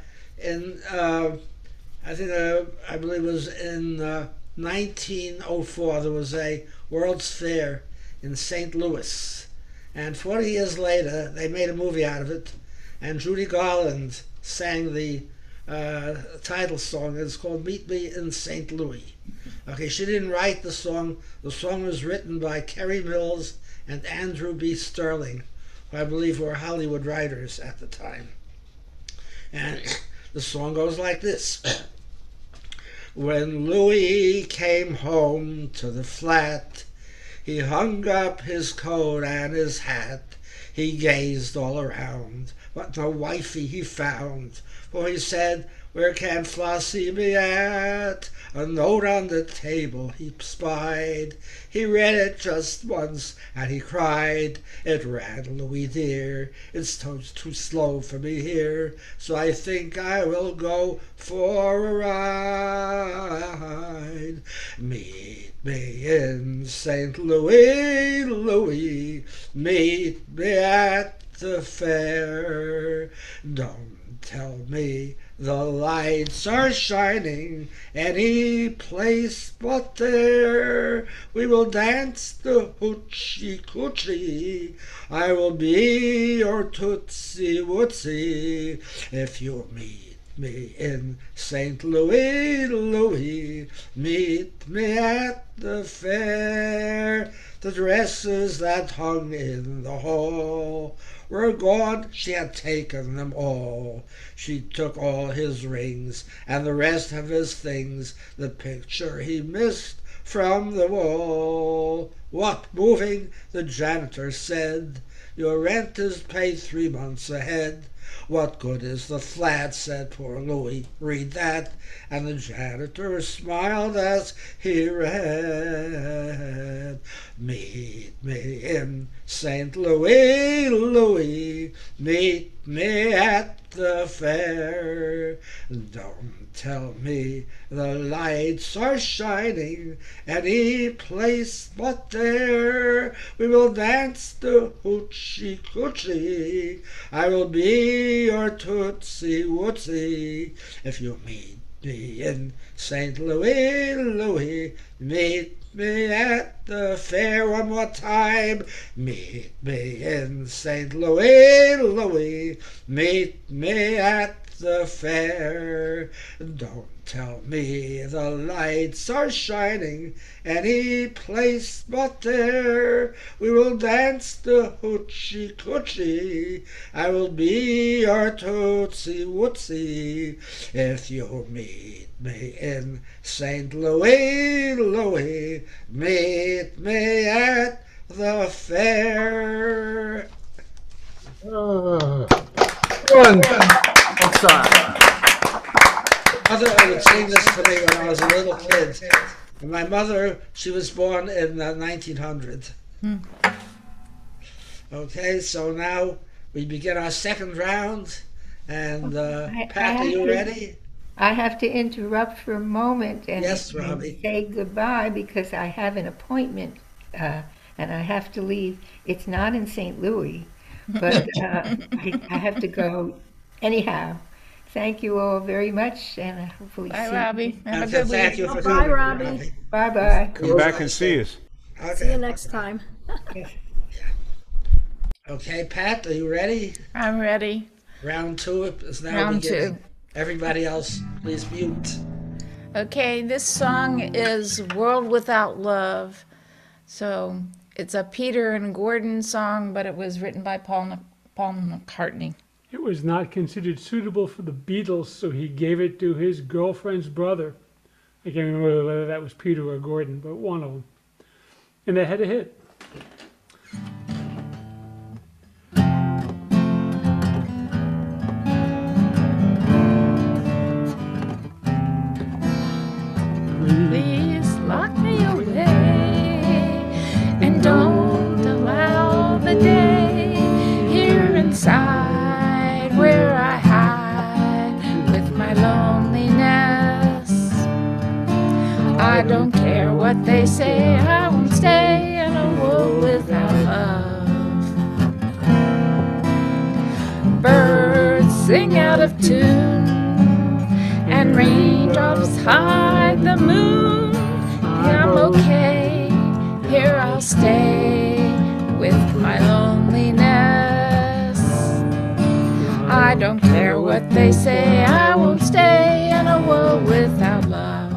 believe it was in 1904, there was a World's Fair in St. Louis. And 40 years later, they made a movie out of it. And Judy Garland sang the title song. It's called Meet Me in St. Louis. Okay, she didn't write the song. The song was written by Kerry Mills and Andrew B. Sterling, who I believe were Hollywood writers at the time. And the song goes like this. When Louis came home to the flat, he hung up his coat and his hat. He gazed all around, but no wifey he found. For he said, where can Flossie be at? A note on the table he spied. He read it just once and he cried. It ran, Louis dear, it's too slow for me here, so I think I will go for a ride. Meet me in St. Louis, Louis, meet me at the fair. Don't tell me the lights are shining any place but there. We will dance the hoochie coochie. I will be your tootsie wootsie if you meet me in St. Louis, Louis. Meet me at the fair. The dresses that hung in the hall were gone, she had taken them all. She took all his rings and the rest of his things, the picture he missed from the wall. What, moving? The janitor said. Your rent is paid 3 months ahead. What good is the flat, said poor Louis, read that. And the janitor smiled as he read. Meet me in St. Louis, Louis, meet me at the fair. Don't tell me the lights are shining any place but there. We will dance the hoochie coochie. I will be your tootsie wootsie if you meet me in St. Louis, Louis. Meet me at the fair one more time. Meet me in St. Louis, Louis. Meet me at the fair. Don't tell me the lights are shining any place but there. We will dance the hoochie coochie. I will be your tootsie wootsie if you meet me in St. Louis, Louis. Meet me at the fair. Oh. One. Mother would sing this to me when I was a little kid. And my mother, she was born in 1900. Okay, so now we begin our second round. And Pat, are you ready? I have to interrupt for a moment and, yes, Robbie. And say goodbye because I have an appointment and I have to leave. It's not in St. Louis, but I have to go anyhow. Thank you all very much, and hopefully Bye, see Robbie. you. Have a good Thank week. you for Bye, coming, Robbie. Bye-bye. Come back and see us. Okay. See you next time. Okay, Pat, are you ready? I'm ready. Round two is now Round beginning. two. Everybody else, please mute. Okay, this song is World Without Love. So it's a Peter and Gordon song, but it was written by Paul McCartney. It was not considered suitable for the Beatles, so he gave it to his girlfriend's brother. I can't remember whether that was Peter or Gordon, but one of them. And they had a hit. Please lock me away and don't allow the day here inside where I hide with my loneliness. I don't care what they say, I won't stay in a world without love. Birds sing out of tune and raindrops hide the moon. Yeah, I'm okay, here I'll stay with my loneliness. I don't care what they say, I won't stay in a world without love.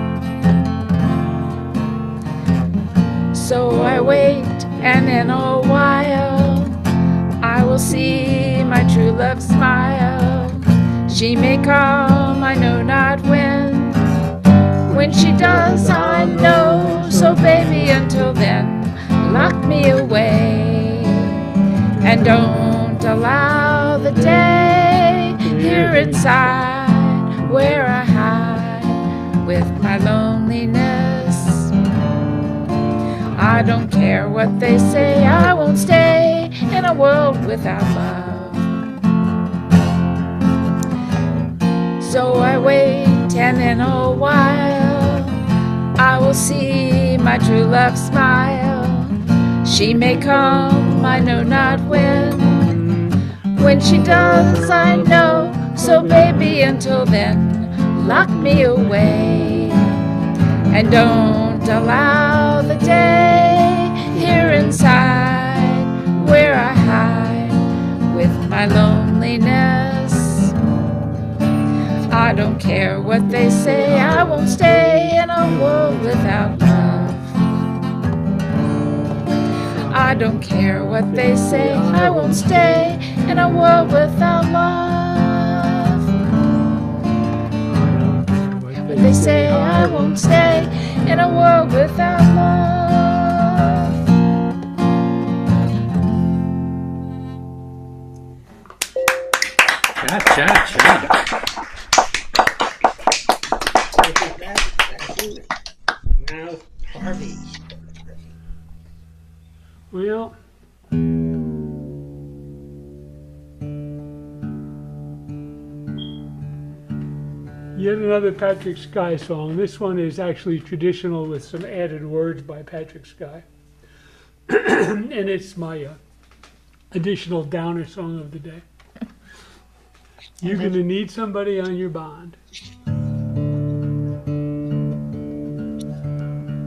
So I wait, and in a while I will see my true love smile. She may come, I know not when. When she does, I know. So baby, until then, lock me away and don't allow the day here inside where I hide with my loneliness. I don't care what they say, I won't stay in a world without love. So I wait, and in a while I will see my true love smile. She may come, I know not when. When she does, I know. So baby, until then, lock me away and don't allow the day here inside where I hide with my loneliness. I don't care what they say, I won't stay in a world without love. I don't care what they say, I won't stay in a world without love. But they say I won't stay in a world without love. Cha-cha-cha. Now, Harvey. Well, yet another Patrick Sky song. This one is actually traditional with some added words by Patrick Sky. And it's my additional downer song of the day. You're going to need somebody on your bond.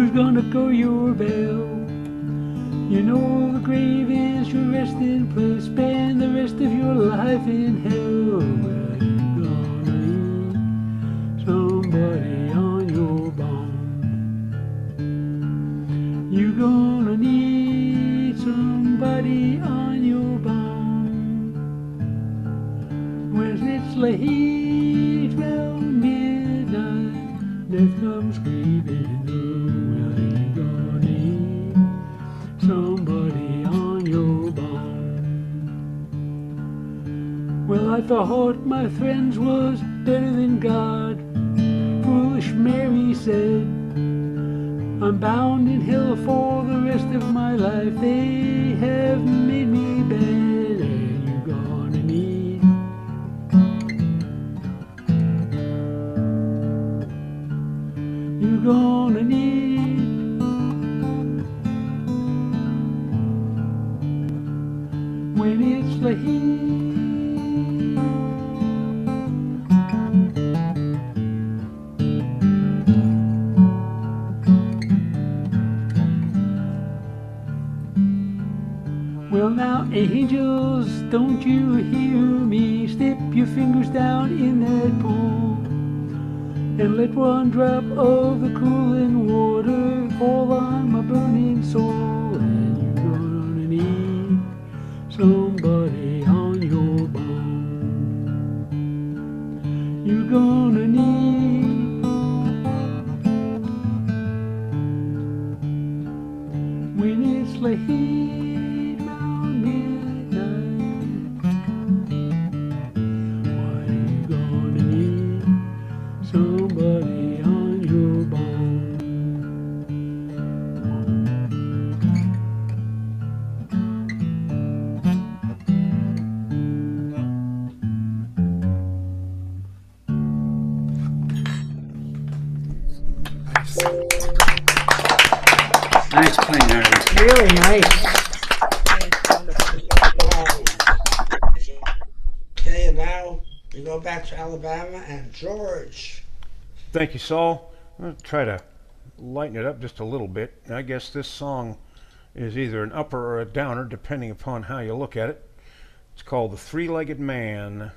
who's gonna go your bell? You know the grave is your resting place. Spend the rest of your life in hell. Well, you're gonna need somebody on your bone. You're gonna need somebody on your bone. When it's late round midnight, death comes creeping through. Well, you're gonna need somebody on your bone. Well, I thought my friends was better than God. Foolish Mary said, I'm bound in hell for the rest of my life. They have made me bad, and you're gonna need when it's late. Well now, angels, don't you hear me? Slip your fingers down in that pool and let one drop of the cooling water fall on my burning soul. And you're gonna need somebody on your bone. You're gonna need when it's late round midnight. Why you gonna need somebody on your bone? Nice playing, Harvey. Really nice. Okay, and now we go back to Alabama and George. Thank you, Saul. I'm going to try to lighten it up just a little bit. I guess this song is either an upper or a downer, depending upon how you look at it. It's called The Three-Legged Man.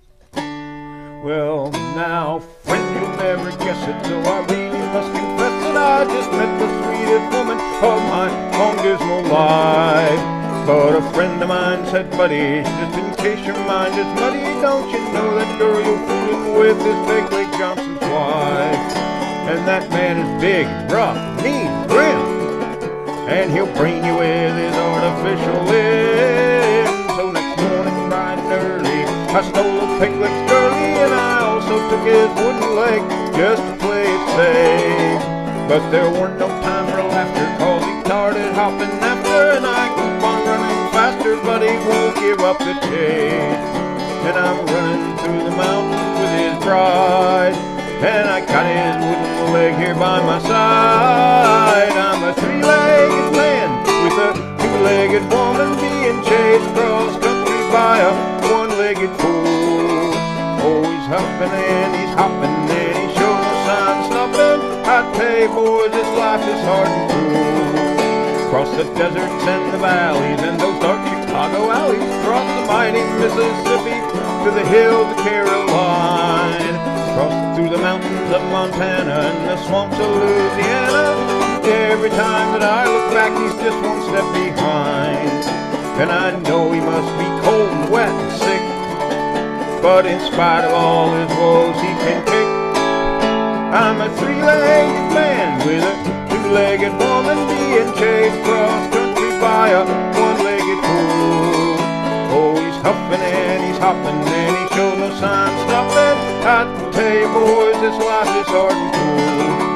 Well, now, friend, you'll never guess it, so I really must confess that I just met the sweetest woman of my long dismal life. But a friend of mine said, buddy, just in case your mind is muddy, don't you know that girl you're fooling with is Big Leg Johnson's wife? And that man is big, rough, mean, grim, and he'll brain you with his artificial limbs. So next morning, bright and early, I stole a Pig Leg's girlie, and I also took his wooden leg just to play it safe. But there weren't no time for laughter, cause he started hopping after, and I keep on running faster, but he won't give up the chase. And I'm running through the mountains with his bride, and I got his wooden leg here by my side. I'm a three-legged man with a two-legged woman being chased cross country by a one-legged fool. Oh, he's huffing and he's hopping and he shows no sign of stopping. I tell you, boys, this life is hard and cruel. Cross the deserts and the valleys and those dark Chicago alleys, cross the mighty Mississippi to the hills of Caroline, cross through the mountains of Montana and the swamps of Louisiana. Every time that I look back, he's just one step behind. And I know he must be cold and wet and sick, but in spite of all his woes, he can kick. I'm a three-legged man with a two-legged woman being chased cross-country by a one-legged fool. Oh, he's huffing and he's hopping and he shows no sign of stopping. I tell you, boys, this life is hard and cruel.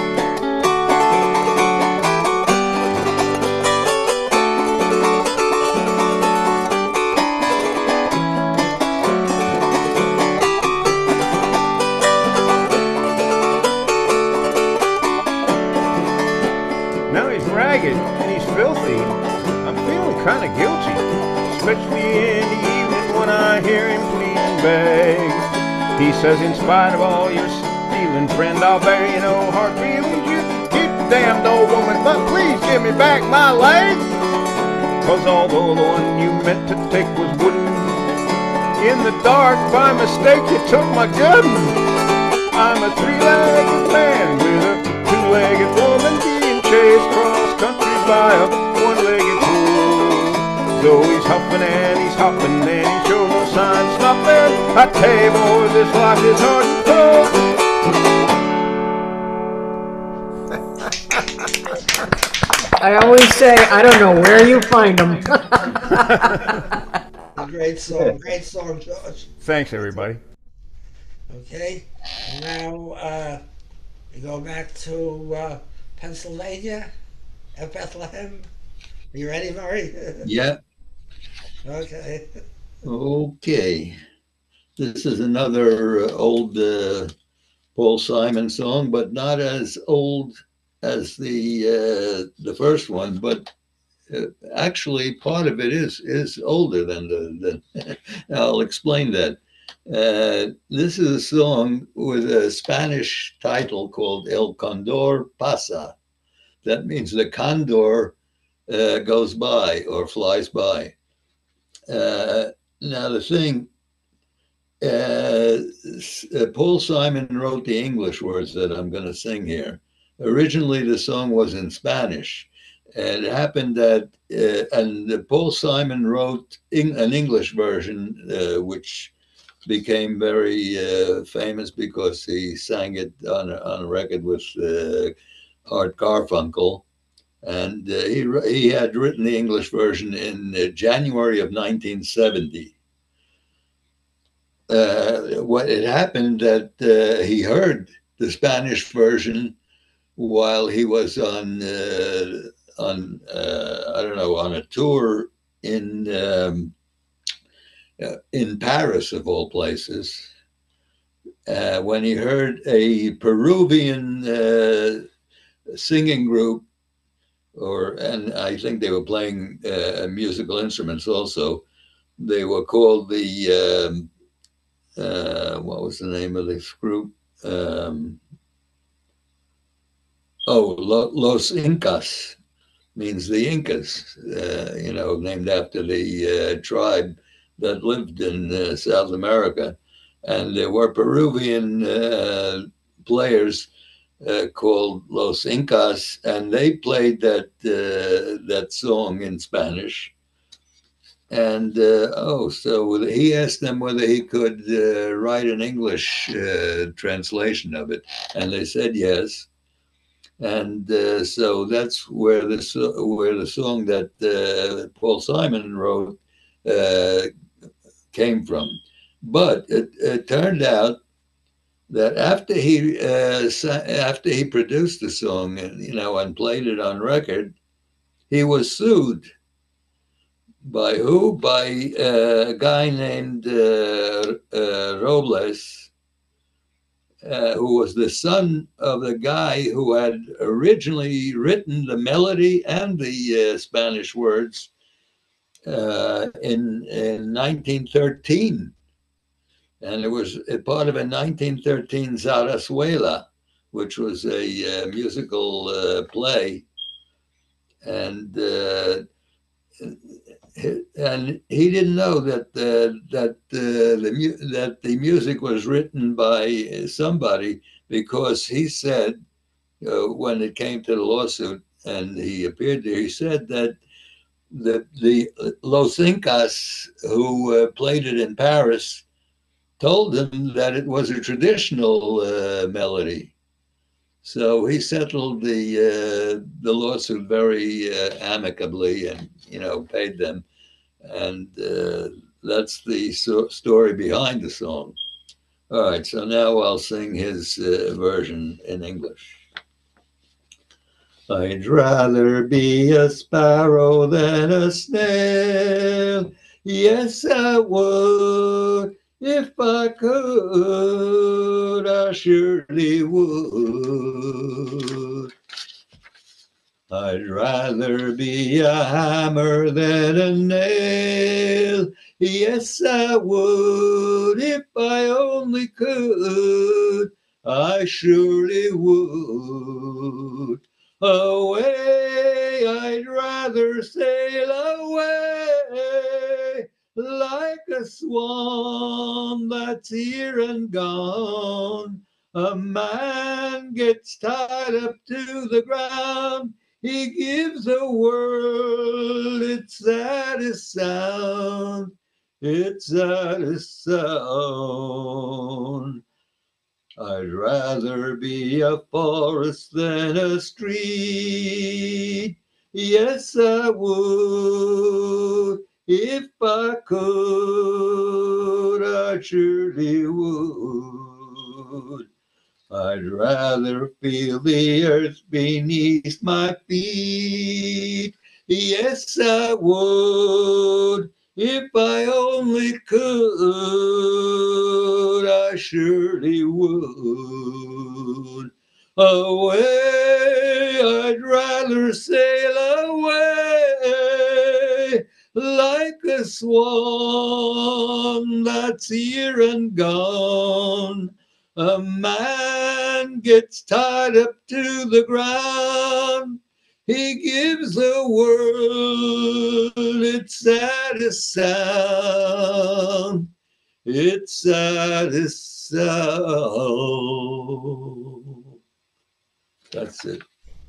And he's filthy. I'm feeling kind of guilty, especially in the evening when I hear him plead and beg. He says, in spite of all your stealing, friend, I'll bear you no hard feelings. You keep damned old woman, but please give me back my leg. 'Cause although the one you meant to take was wooden, in the dark by mistake you took my gun. I'm a three-legged man with a two-legged woman being chased cross country by a one-legged fool. So he's huffing and he's hopping and he shows no sign stopping. I tell you boys, this life is hard to pull. I always say, I don't know where you find them. A great song, George. Thanks, everybody. Okay, now we go back to Pennsylvania at Bethlehem. Are you ready, Murray? Yeah. Okay. Okay. This is another old Paul Simon song, but not as old as the first one, but actually part of it is older than the I'll explain that. This is a song with a Spanish title called El Condor Pasa. That means the condor goes by or flies by. Now the thing, Paul Simon wrote the English words that I'm going to sing here. Originally, the song was in Spanish. And it happened that, and Paul Simon wrote an English version, which became very famous because he sang it on a record with Art Garfunkel. And he had written the English version in January of 1970. What had happened that he heard the Spanish version while he was on I don't know, on a tour in Paris of all places, when he heard a Peruvian singing group, and I think they were playing musical instruments also. They were called the what was the name of this group? Los Incas, means the Incas, named after the tribe that lived in South America. And there were Peruvian players called Los Incas, and they played that song in Spanish. And so he asked them whether he could write an English translation of it, and they said yes. And so that's where the song that Paul Simon wrote came from. But it turned out that after he produced the song and played it on record, he was sued. By who? By a guy named Robles, who was the son of the guy who had originally written the melody and the Spanish words in 1913. And it was a part of a 1913 Zarzuela, which was a musical play. And he didn't know that the music was written by somebody, because he said when it came to the lawsuit and he appeared there, he said that the Los Incas who played it in Paris told him that it was a traditional melody. So he settled the lawsuit very amicably, and paid them, and that's the story behind the song. All right, so now I'll sing his version in English. I'd rather be a sparrow than a snail. Yes, I would. If I could, I surely would. I'd rather be a hammer than a nail. Yes, I would. If I only could, I surely would. Away, I'd rather sail away like a swan that's here and gone. A man gets tied up to the ground. He gives the world its saddest sound. Its saddest sound. I'd rather be a forest than a street. Yes, I would. If I could, I surely would. I'd rather feel the earth beneath my feet. Yes, I would. If I only could, I surely would. Away, I'd rather sail away like a swan that's here and gone. A man gets tied up to the ground. He gives the world its saddest sound. Its saddest sound. That's it.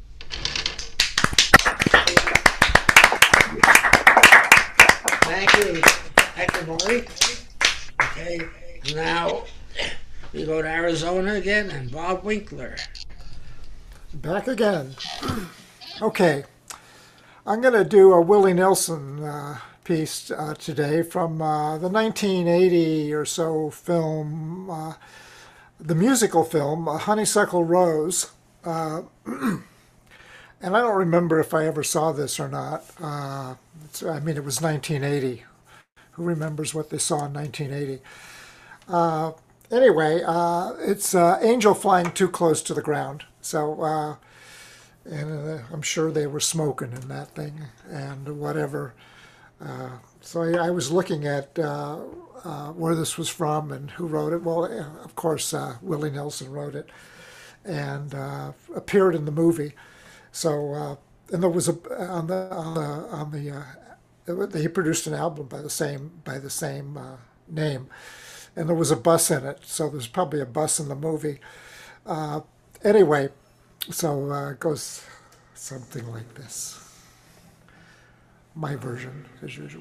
Thank you, Hector Murray. Okay, now we go to Arizona again, and Bob Winkler. Back again. Okay, I'm going to do a Willie Nelson piece today from the 1980 or so film, the musical film, Honeysuckle Rose. And I don't remember if I ever saw this or not. I mean, it was 1980. Who remembers what they saw in 1980? Anyway, it's Angel Flying Too Close to the Ground. So, and I'm sure they were smoking in that thing and whatever. So I was looking at where this was from and who wrote it. Well, of course, Willie Nelson wrote it and appeared in the movie. So, and there was he produced an album by the same name, and there was a bus in it. So there's probably a bus in the movie. Anyway, so it goes something like this. My version, as usual.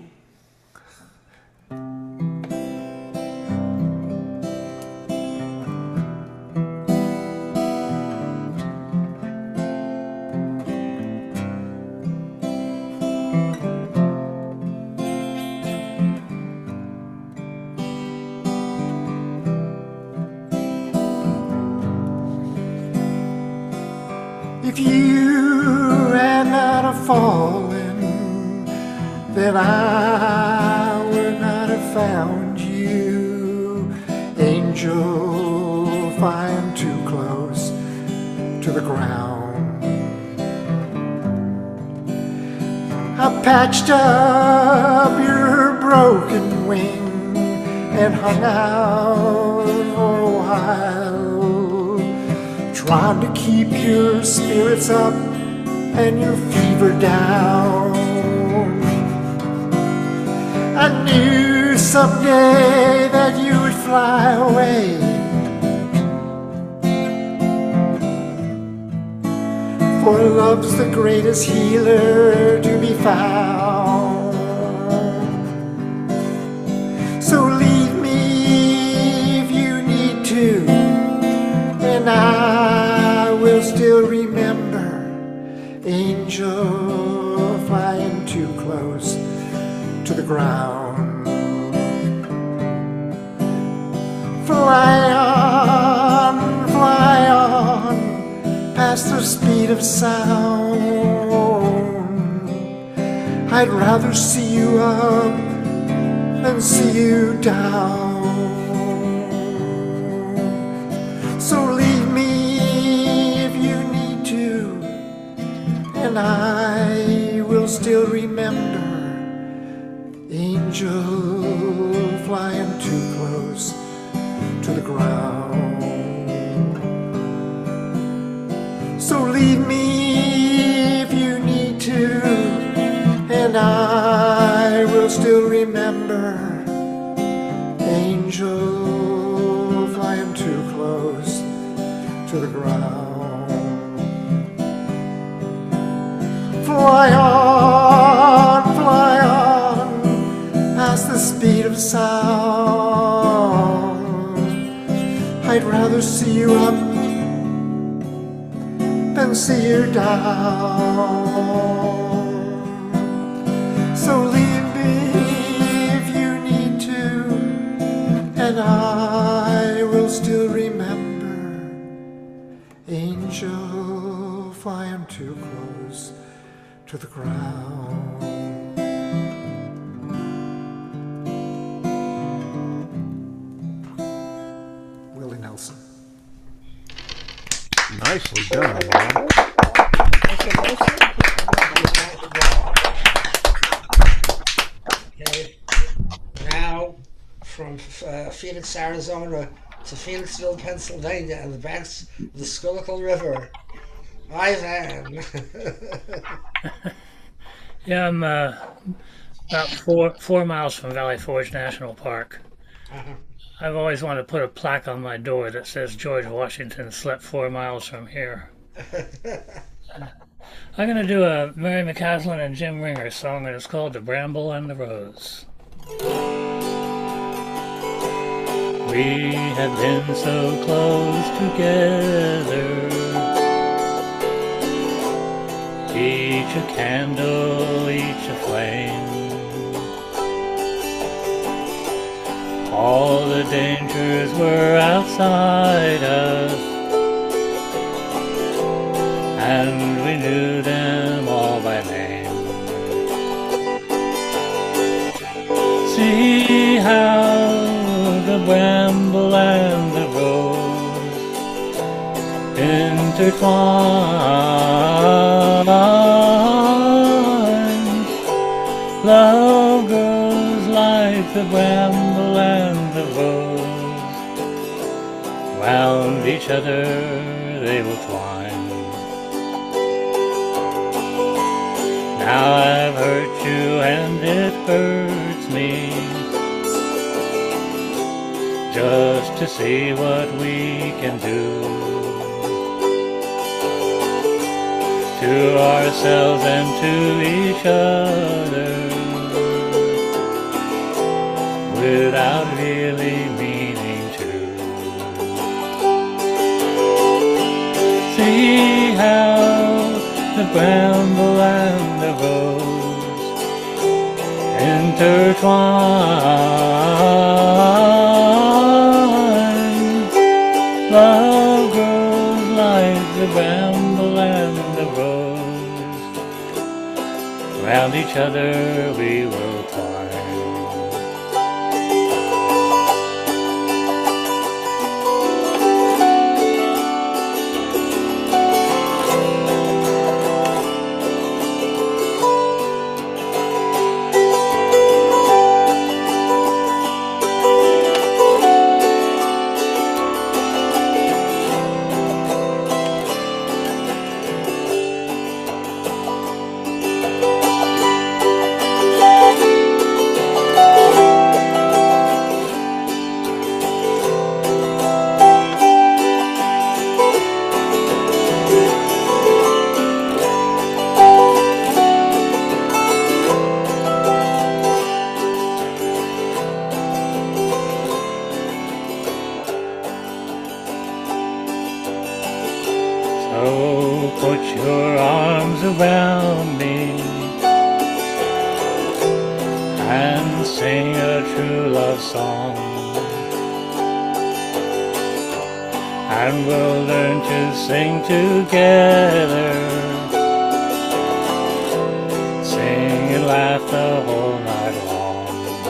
If you ran out of falling, then I would not have found you. Angel, flying too close to the ground. I patched up your broken wing and hung out for a while, trying to keep your spirits up and your fever down. I knew someday that you would fly away, for love's the greatest healer to be found. So leave me if you need to, and I will still remember. Angel flying too close to the ground. Fly on, past the speed of sound. I'd rather see you up than see you down. So leave me if you need to, and I will still remember. Angel flying too close to the ground. So leave me to the ground. Fly on, past the speed of sound. I'd rather see you up than see you down. So leave me if you need to, and I will still remember. Angel, flying too close to the ground. Willie Nelson. Nicely done, man. Okay. Now, from Phoenix, Arizona to Phoenixville, Pennsylvania, and the banks of the Schuylkill River, Ivan. Yeah, I'm about four miles from Valley Forge National Park. I've always wanted to put a plaque on my door that says George Washington slept 4 miles from here. I'm going to do a Mary McCaslin and Jim Ringer song, and it's called The Bramble and the Rose. We have been so close together, each a candle, each a flame. All the dangers were outside us, and we knew them all by name. See how the bramble and the rose intertwine. Love grows like the bramble and the rose, round each other they will twine. Now I've hurt you and it hurts me, just to see what we can do to ourselves and to each other, without really meaning to. See how the bramble and the rose intertwine. Love grows like the bramble and the rose, round each other we will twine. So put your arms around me and sing a true love song, and we'll learn to sing together, sing and laugh the whole night long.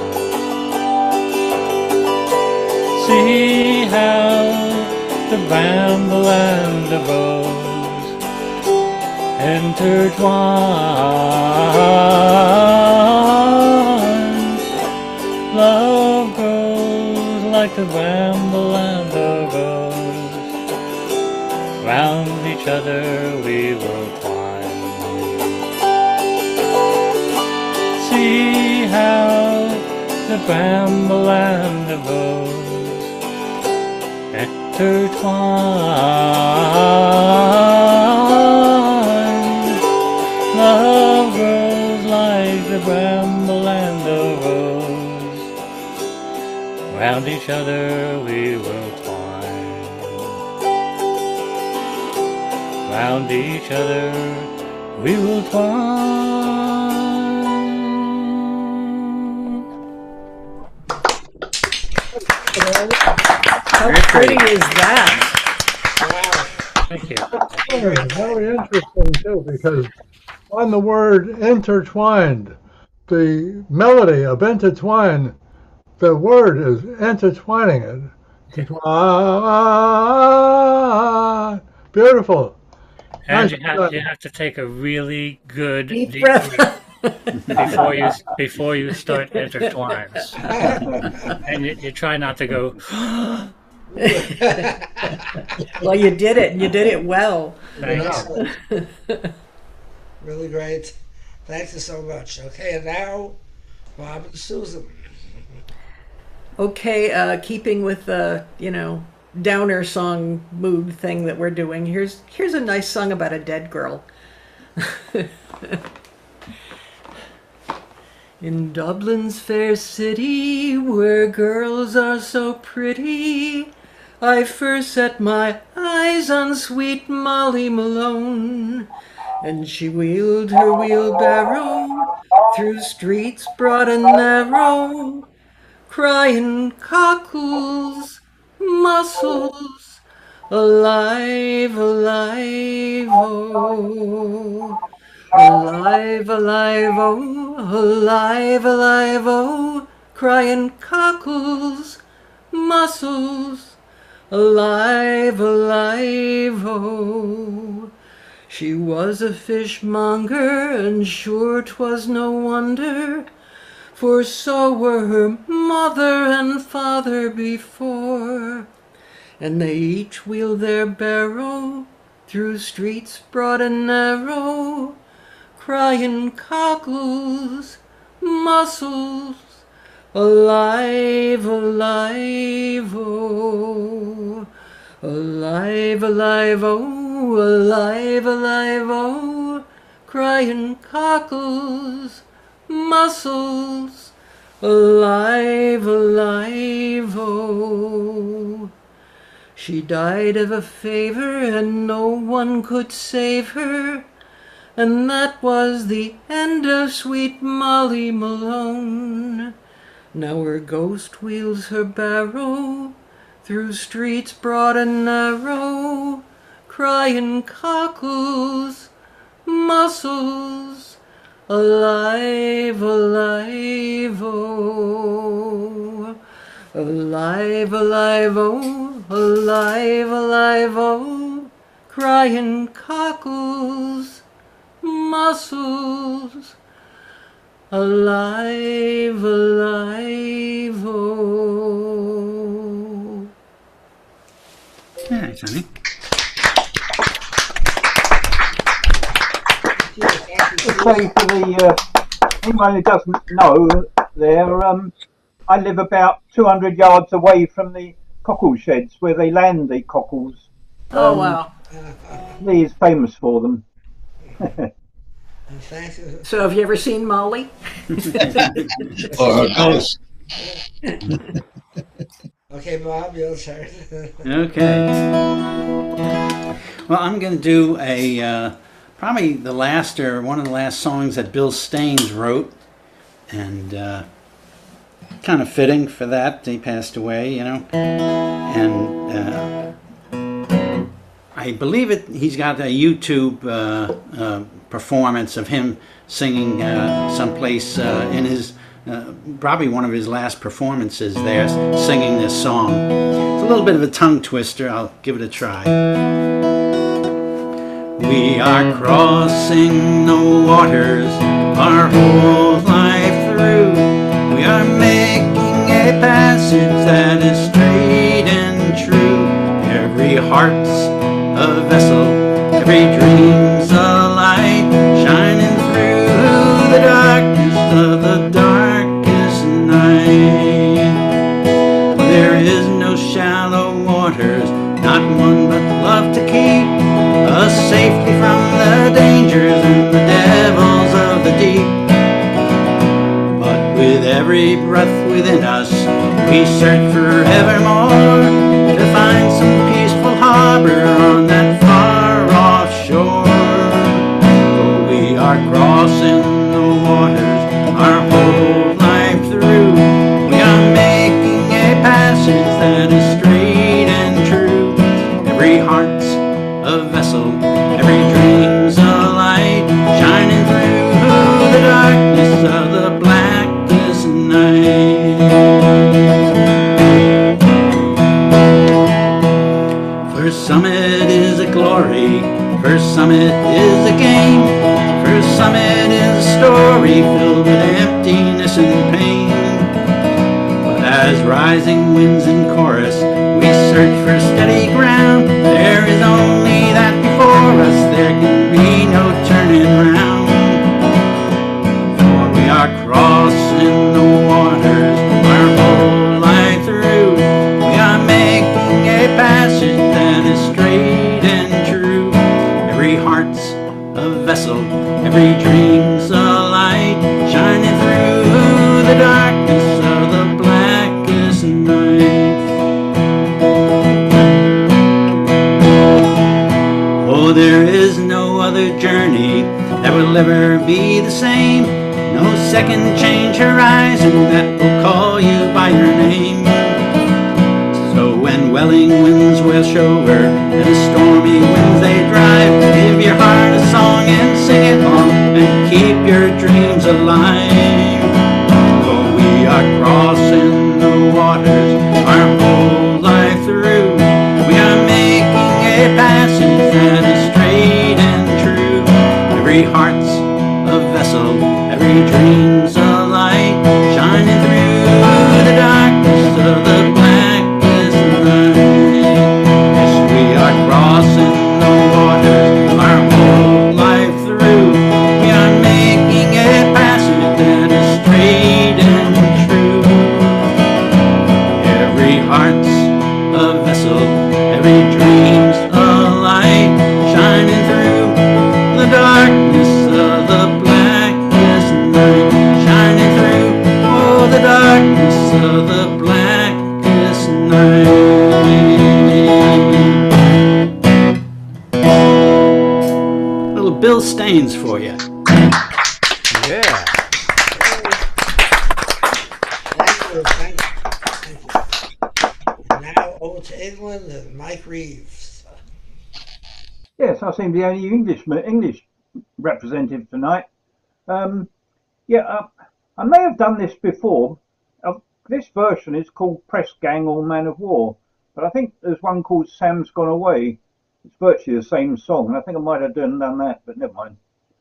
See how the bramble and the rose intertwine. Love grows like the bramble and the rose, round each other we will twine. See how the bramble and the rose intertwined. Love grows like the bramble and the rose. Round each other we will twine. Round each other we will twine. How pretty is that? Thank you. Very, very interesting too, because on the word intertwined, the melody of intertwine, the word is intertwining it. Intertwine. Beautiful. And Nice. you have to take a really good Deep deep breath. breath before you start intertwines. And you try not to go. Well, you did it, and you did it well. Thanks. Really great. Thank you so much. Okay, and now, Bob and Susan. Okay, keeping with the, downer song mood thing that we're doing, here's a nice song about a dead girl. In Dublin's fair city, where girls are so pretty, I first set my eyes on sweet Molly Malone, and she wheeled her wheelbarrow through streets broad and narrow, crying cockles, mussels, alive, alive, oh. Alive, alive, oh, alive, alive, oh, crying cockles, mussels, alive, alive, oh. She was a fishmonger, and sure 'twas no wonder, for so were her mother and father before, and they each wheeled their barrow through streets broad and narrow, crying cockles, mussels, alive, alive, oh. Alive, alive, oh, alive, alive, oh, crying cockles, mussels, alive, alive, oh. She died of a fever, and no one could save her, and that was the end of sweet Molly Malone. Now her ghost wheels her barrow through streets broad and narrow, crying cockles, mussels, alive, alive, oh. Alive, alive, oh, alive, alive, oh, crying cockles, mussels, alive, alive, oh. Thanks, honey. Just say for the anyone who doesn't know, I live about 200 yards away from the cockle sheds where they land the cockles. Oh, wow. Lee is famous for them. Thank you. So have you ever seen Molly? Or a ghost. Okay, Bob, your turn. Okay. Well, I'm going to do probably the last or one of the last songs that Bill Staines wrote, and kind of fitting for that. He passed away, and I believe he's got a YouTube performance of him singing someplace in his probably one of his last performances there, singing this song. It's a little bit of a tongue twister. I'll give it a try. We are crossing the waters our whole life through. We are making a passage that is straight and true. Every heart's a vessel, every dream's a light, shining through the darkness of the darkest night. There is no shallow waters, search forevermore to find some peaceful harbor on that far-off shore. For we are crossing the waters our whole life through. We are making a passage that is straight and true. Every heart's a vessel, every dream's a light, shining through the darkness of the blackest night. First summit is a glory, first summit is a game, first summit is a story filled with emptiness and pain. But as rising winds in chorus, we search for steady ground. There is only that before us, there can be no turning round. For we are crossing the waters our whole life through. We are making a passage that is straight and true. Every heart's a vessel, every dream's a light, shining through the darkness of the blackest night. Oh, there is no other journey that will ever be the same. No second change horizon that will call you by your name. So when welling winds wash over and stormy winds they drive, give your heart a song and sing it on and keep your dreams alive. For we are crossing the waters our whole life through. We are making a passage that is straight and true. Every heart's a vessel, every dream's a light, shining through the darkness of the blackest night. Yes, we are crossing the waters our whole life through. We are making a passage that is straight and true. Every heart's a vessel, every dream's a light, shining through the darkness of the blackest night, shining through, oh, the darkness of the blackest night. Little Bill Staines for you. Yeah. Thank you, thank you. And now over to England and Mike Reeves. Yes, I seem to be the only English representative tonight. I may have done this before. This version is called Press Gang or Man of War, but I think there's one called Sam's Gone Away. It's virtually the same song, and I think I might have done that, but never mind.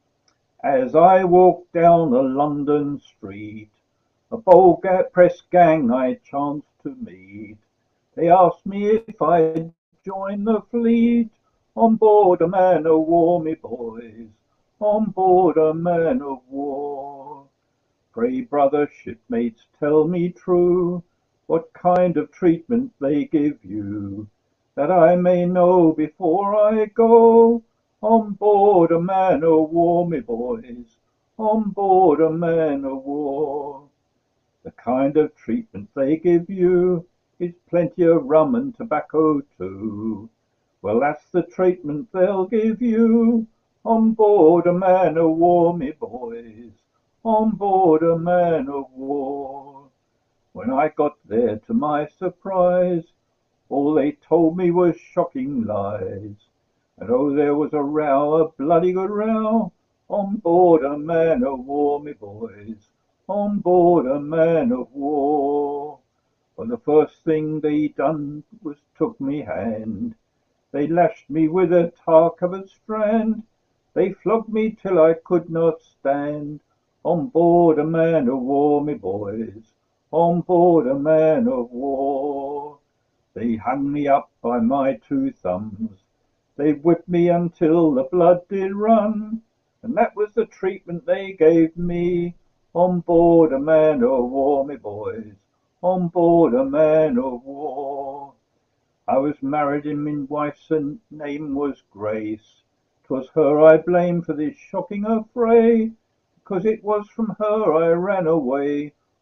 As I walk down a London street, a bold press gang I chanced to meet. They asked me if I'd join the fleet, on board a man of war, me boys, on board a man of war. Pray, brother shipmates, tell me true, what kind of treatment they give you, that I may know before I go, on board a man of war, me boys, on board a man of war. The kind of treatment they give you is plenty of rum and tobacco too. Well, that's the treatment they'll give you on board a man of war, me boys, on board a man of war. When I got there, to my surprise, all they told me was shocking lies. And oh, there was a row, a bloody good row, on board a man of war, me boys, on board a man of war. Well, the first thing they done was took me hand. They lashed me with a tar covered strand. They flogged me till I could not stand. On board a man of war, me boys, on board a man of war. They hung me up by my two thumbs. They whipped me until the blood did run. And that was the treatment they gave me on board a man of war, me boys, on board a man of war. I was married and my wife's name was Grace. 'Twas her I blame for this shocking affray, 'cause it was from her I ran away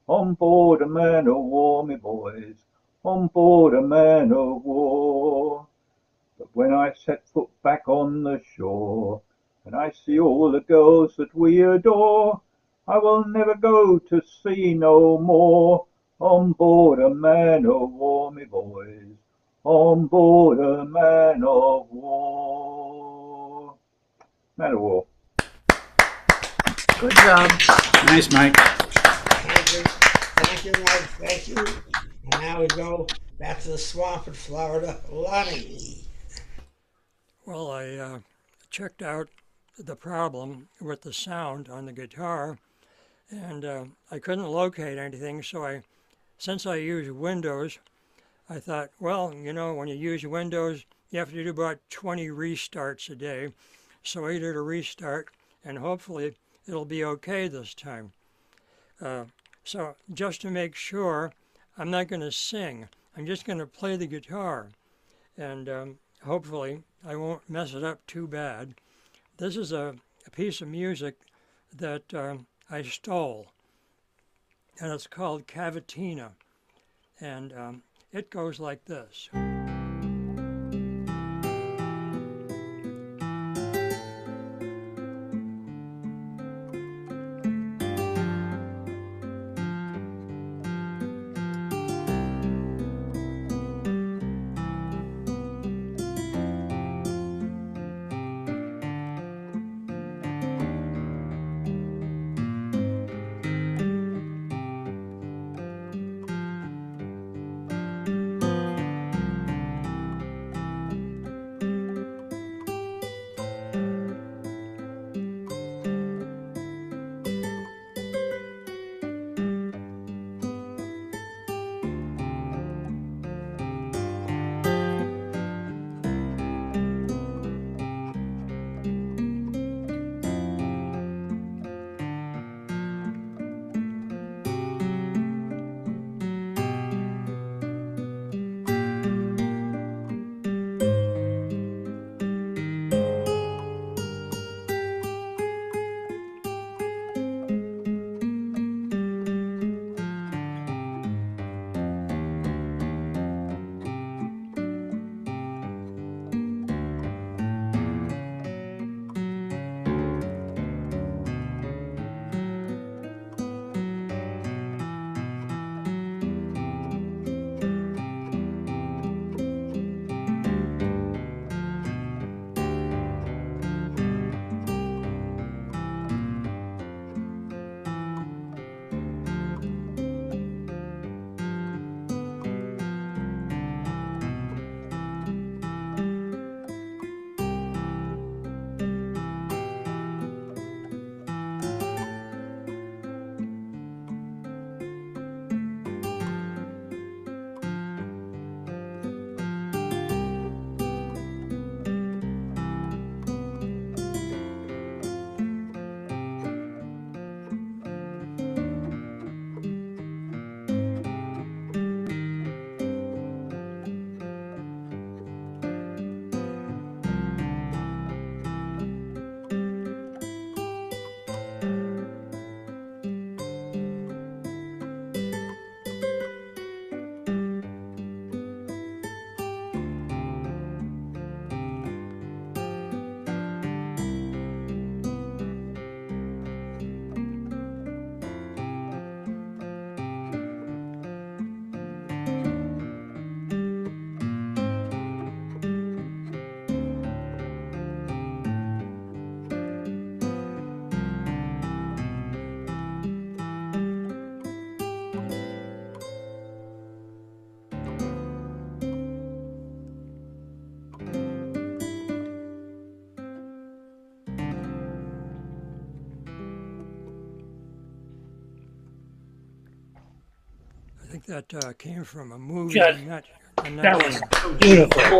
On board a man o' war, me boys, on board a man o' war. But when I set foot back on the shore, and I see all the girls that we adore, I will never go to sea no more. On board a man o' war, me boys, on board a man of war. Man of war. Good job. Nice, Mike. Thank you, Mike. Thank you. And now we go back to the swamp in Florida. Lonnie. Well, I checked out the problem with the sound on the guitar, and I couldn't locate anything, so since I use Windows, I thought, well, you know, when you use Windows, you have to do about 20 restarts a day. So I did a restart, and hopefully it'll be okay this time. So just to make sure, I'm not going to sing. I'm just going to play the guitar, and hopefully I won't mess it up too bad. This is a piece of music that I stole, and it's called Cavatina, and it goes like this. I think that came from a movie. Yes. That was beautiful.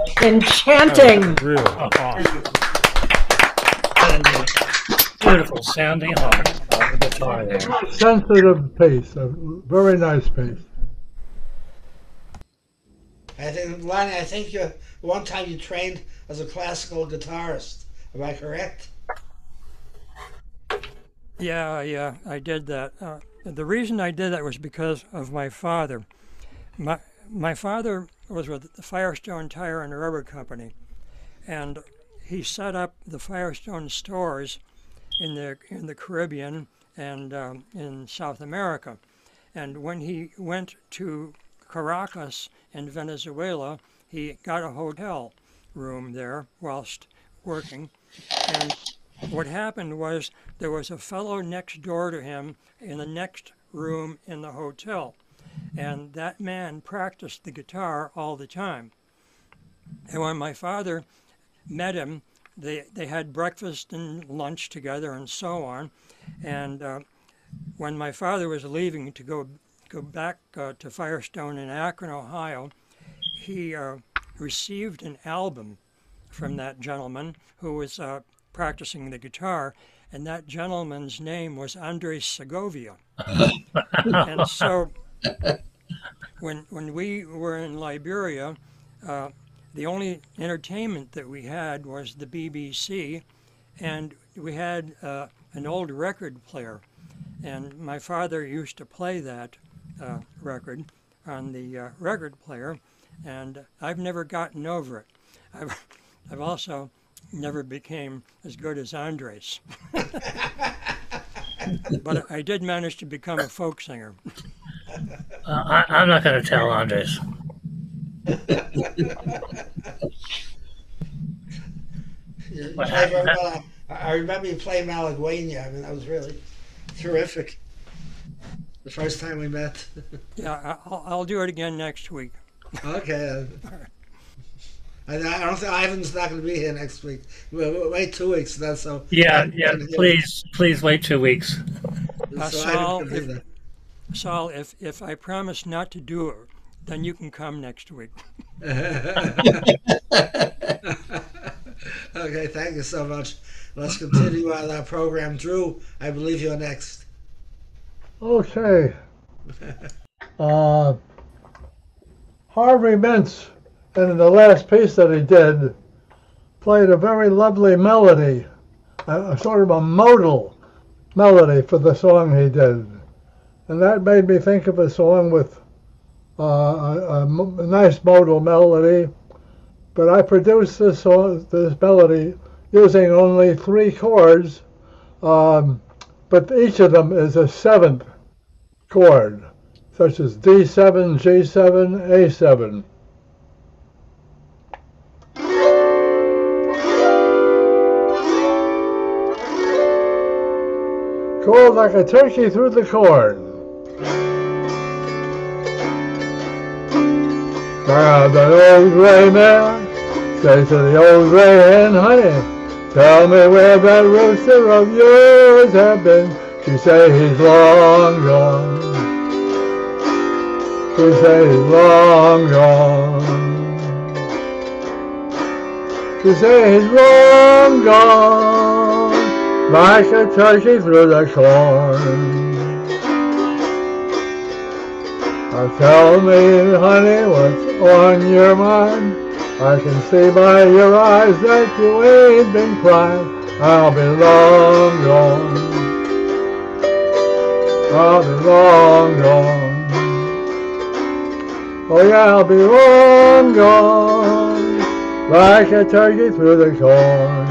Enchanting. Beautiful sounding harp on the guitar there. Sensitive pace, a very nice pace. I think, Lonnie, one time you trained as a classical guitarist. Am I correct? Yeah, I did that. The reason I did that was because of my father. My father was with the Firestone Tire and Rubber Company, and he set up the Firestone stores in the Caribbean and in South America. And when he went to Caracas in Venezuela, he got a hotel room there whilst working. And what happened was there was a fellow next door to him in the next room in the hotel. And that man practiced the guitar all the time. And when my father met him, they had breakfast and lunch together and so on. And when my father was leaving to go back to Firestone in Akron, Ohio, he received an album from that gentleman who was practicing the guitar, and that gentleman's name was Andres Segovia. And so when we were in Liberia, the only entertainment that we had was the BBC, and we had an old record player. And my father used to play that record on the record player, and I've never gotten over it. I've also never became as good as Andres. But I did manage to become a folk singer. I'm not going to tell Andres. I remember you playing Malagueña. I mean, that was really terrific. The first time we met. Yeah, I'll do it again next week. Okay. I don't think Ivan's not going to be here next week. We'll wait 2 weeks. That's so. Yeah. Please wait 2 weeks. Saul, if I promise not to do it, then you can come next week. Okay, thank you so much. Let's continue on our program. Drew, I believe you're next. Okay. Harvey Mintz, in the last piece that he did, played a very lovely melody, a sort of a modal melody for the song he did. And that made me think of a song with a nice modal melody. But I produced this melody using only 3 chords, but each of them is a 7th chord, such as D7, G7, A7. Go like a turkey through the corn. Now the old gray man says to the old gray hen, honey, tell me where that rooster of yours have been. She say he's long gone. She say he's long gone. She say he's long gone, like a turkey through the corn. Now tell me, honey, what's on your mind? I can see by your eyes that you ain't been crying. I'll be long gone. I'll be long gone. Oh yeah, I'll be long gone, like a turkey through the corn.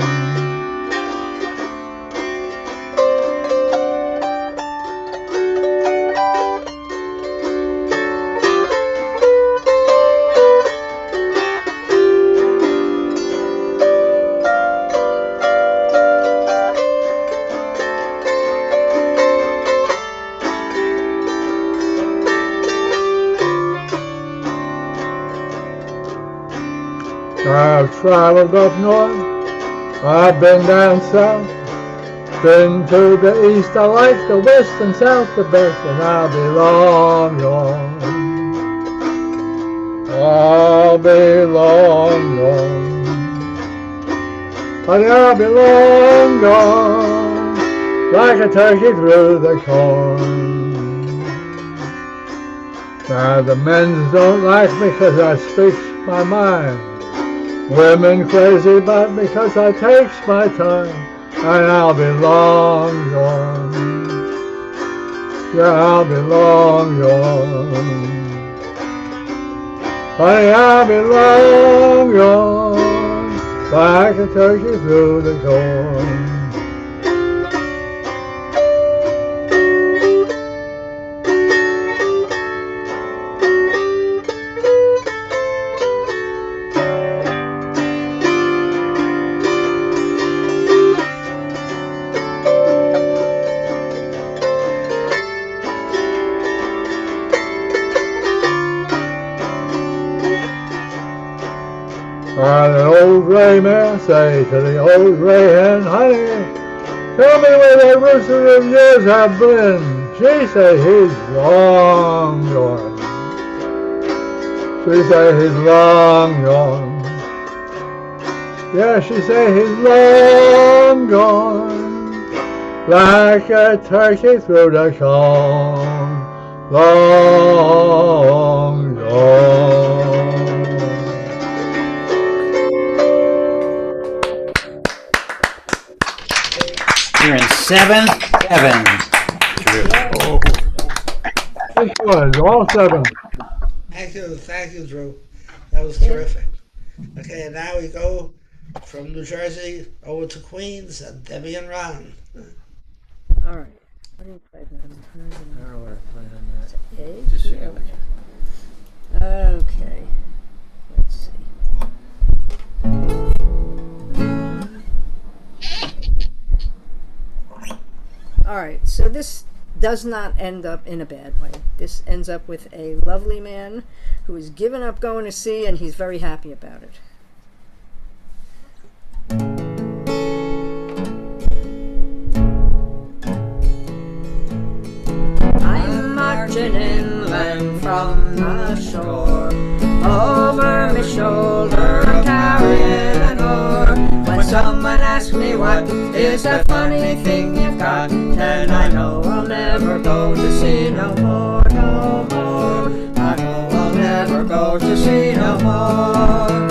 I've traveled up north, I've been down south, been to the east, I like the west and south the best, and I'll be long gone. I'll be long gone. Honey, I'll be long gone, like a turkey through the corn. Now the men don't like me 'cause I speak my mind. Women crazy about me 'cause I takes my time, and I'll be long gone. yeah, I'll be long gone. Honey, I'll be long gone, like a turkey through the corn. The old gray man say to the old gray hen, honey, tell me where that rooster of yours have been. She say he's long gone. She say he's long gone. Yeah, she say he's long gone, like a turkey through the corn. Long gone. You're in 7-7. Oh. Good, all 7. Thank you, Drew. That was terrific. Okay, and now we go from New Jersey over to Queens and Debbie and Ron. All right. What do you play then? I don't know what I played on that. A? Just Yeah. Okay. Let's see. All right, so this does not end up in a bad way. This ends up with a lovely man who has given up going to sea, and he's very happy about it. I'm marching inland from the shore, over my shoulder I'm carrying an oar. When someone asks me what is that funny thing you've got, then I know I'll never go to sea no more, no more. I know I'll never go to sea no more.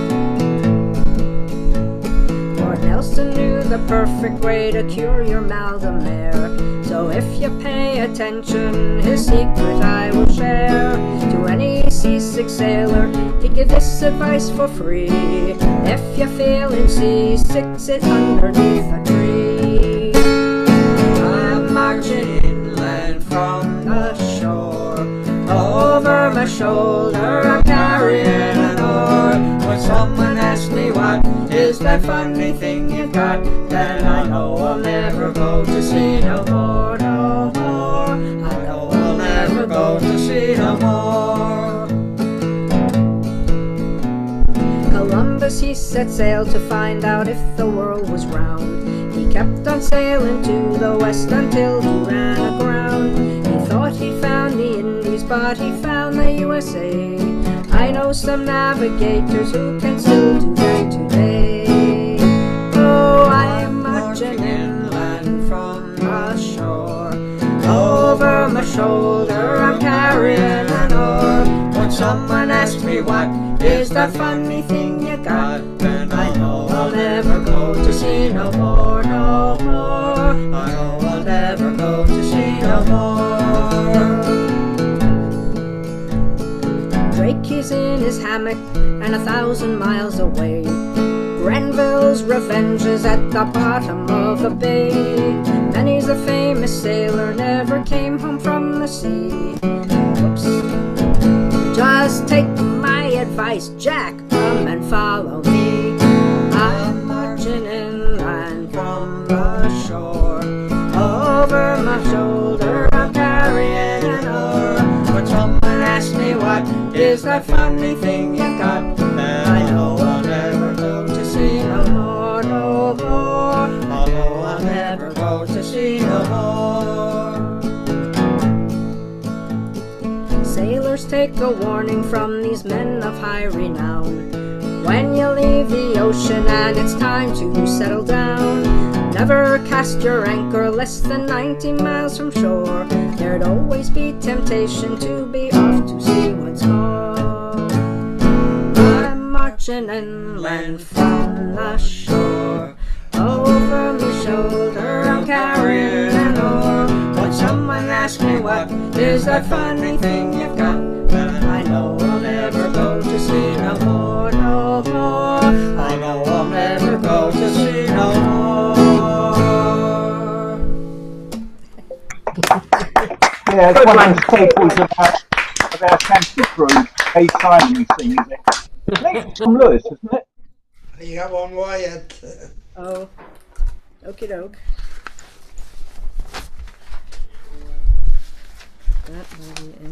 Lord Nelson knew the perfect way to cure your mal de mer. So if you pay attention, his secret I will share. To any seasick sailor, he'd give this advice for free. If you're feeling seasick, sit underneath a tree. I'm marching inland from the shore, over my shoulder I'm carrying an oar. When someone asks me what is that funny thing you got, then I know I'll never go to sea no more, no more. I know I'll never go to sea no more. Columbus, he set sail to find out if the world was round. He kept on sailing to the west until he ran aground. He thought he'd found the Indies, but he found the USA. I know some navigators who can still do that today. Oh, I am marching inland from the shore, over my shoulder I'm carrying an oar. When someone asks me what is that funny thing you got, then I know I'll never go to sea no more, no more. I know I'll never go to sea no more. Drake, he's in his hammock and 1,000 miles away. Grenville's Revenge is at the bottom of the bay. Many's a famous sailor never came home from the sea. Whoops. Just take my advice, Jack, come and follow me. I'm marching inland from the shore, over my shoulder I'm carrying an oar. When someone asks me what is that funny thing you got, then I know I'll never go to sea no more, no more. I know I'll never go to sea no more. Sailors, take a warning from these men of high renown. When you leave the ocean and it's time to settle down, never cast your anchor less than 90 miles from shore. There'd always be temptation to be off to sea once more. I'm marching inland from the shore, over my shoulder I'm carrying an oar. When someone asks me is that funny thing you've got? I know I'll never go to sea no more, no more. I know I'll never go to sea no more. Yeah, it's one of those staples about Canterbury, Kay Simon singing it. It's next to Tom Lewis, isn't it? You got one more yet? Oh, okie doke. That movie in.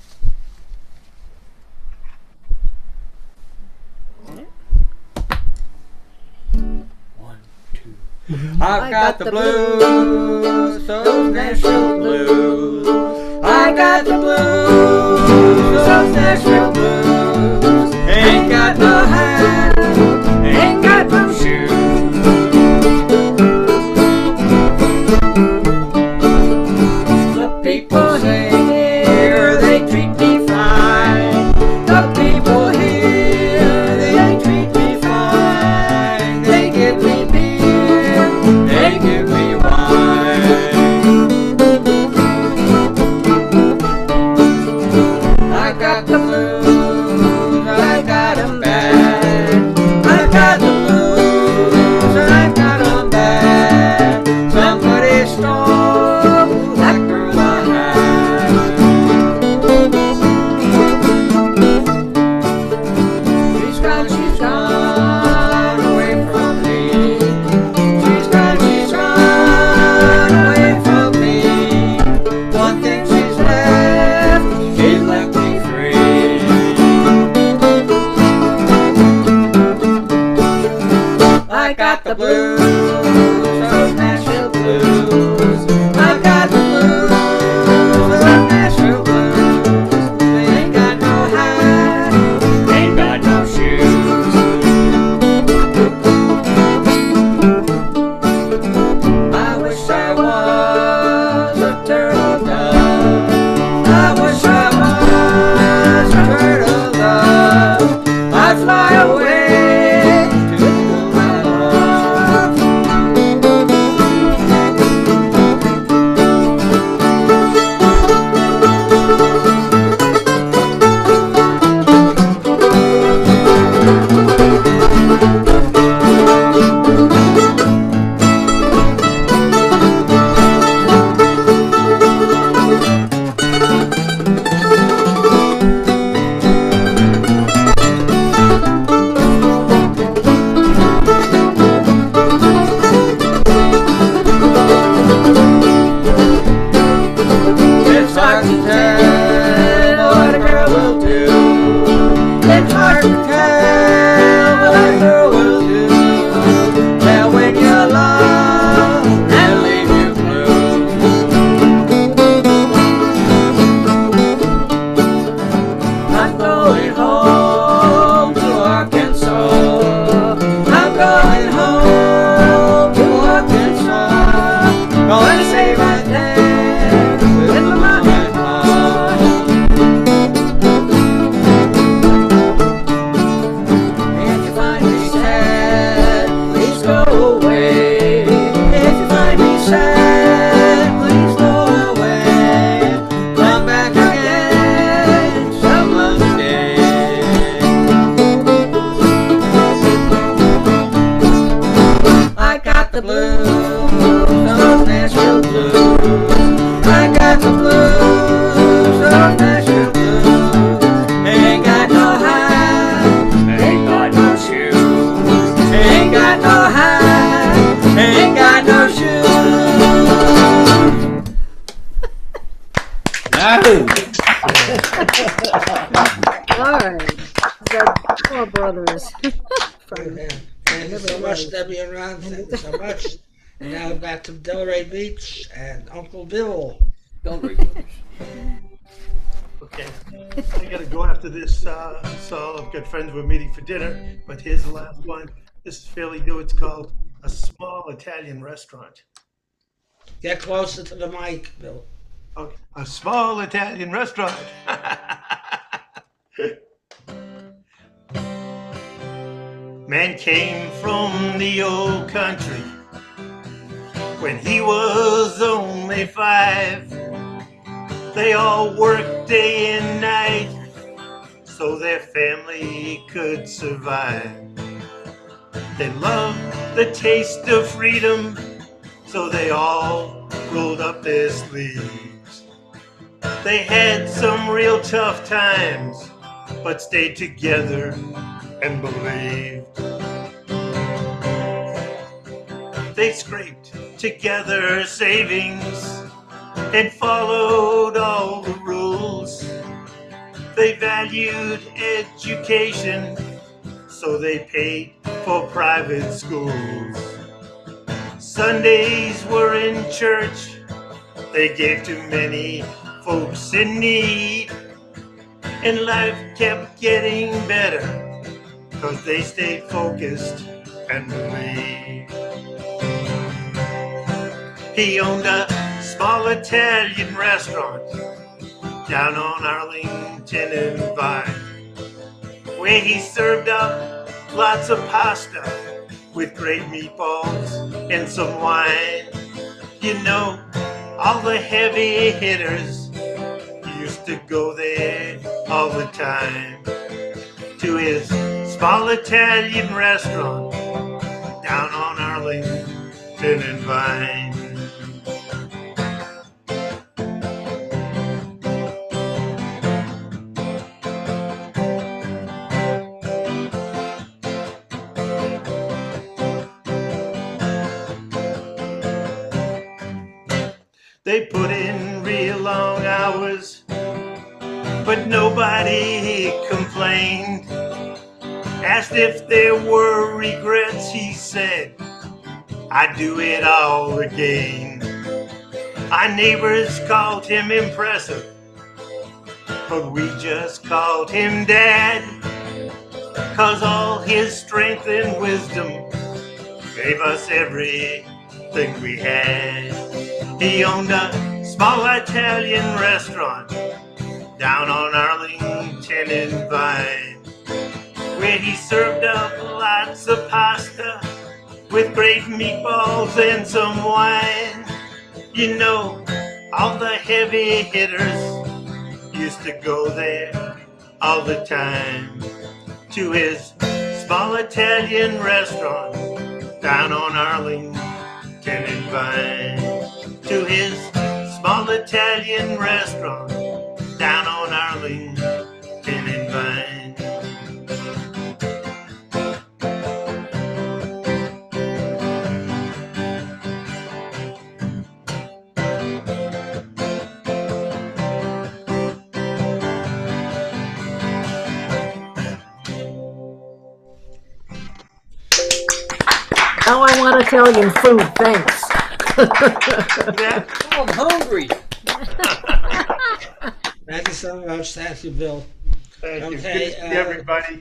I've got the blues, those Nashville blues. I got the blues, those Nashville blues. Ain't got no hat, ain't got no shoes. The people here, they treat me fine. The people here, they treat me fine. They give me beer, they give me wine. I got the blues, I got 'em bad. I got the blues, I got 'em bad. Somebody stole that girl I had. She's gone away from me. She's gone away from me. One thing she's left me free. I got the blues, those Nashville blues. I got the blues, those Nashville blues. They ain't got no hat, ain't got no shoes. I wish I was a turtle dove. I wish I was a turtle dove. I'd fly away to my love. It's hard to tell what a girl will do. It's hard to tell what a girl will do. They'll win your love and leave you blue. I'm going home to Arkansas. I'm going home to Arkansas. Going to save my dad with my mom and pop. If you find me sad, please go away. If you find me sad, please go away. Come back again some other day. I got the blues, those Nashville blues. I got the blues, those Nashville blues. Ain't got no hat, ain't got no shoes. Ain't got no hat, ain't got no shoes. All right. The Four Brothers. Thank you so much, Debbie and Ron. Thank you so much. And now back to Delray Beach and Uncle Bill. Okay, I gotta go after this. So I've got friends we're meeting for dinner, but here's the last one. This is fairly new. It's called A Small Italian Restaurant. Get closer to the mic, Bill. Okay. A small Italian restaurant. Man came from the old country when he was only 5. They all worked day and night so their family could survive. They loved the taste of freedom, so they all rolled up their sleeves. They had some real tough times, but stayed together and believed. They scraped together savings and followed all the rules. They valued education, so they paid for private schools. Sundays were in church, they gave to many folks in need. And life kept getting better, 'cause they stayed focused and believed. He owned a small Italian restaurant down on Arlington and Vine, where he served up lots of pasta with great meatballs and some wine. You know, all the heavy hitters used to go there all the time, to his small Italian restaurant down on Arlington and Vine. They put in real long hours, but nobody complained. Asked if there were regrets, he said, I'd do it all again. Our neighbors called him impressive, but we just called him Dad, 'cause all his strength and wisdom gave us everything we had. He owned a small Italian restaurant down on Arlington and Vine, where he served up lots of pasta with great meatballs and some wine. You know, all the heavy hitters used to go there all the time, to his small Italian restaurant down on Arlington and Vine, to his small Italian restaurant down on Arlington and Vine. Now I want Italian food, thanks. I'm hungry. Thank you so much. Thank you, Bill. Thank you. Okay, Good to see everybody.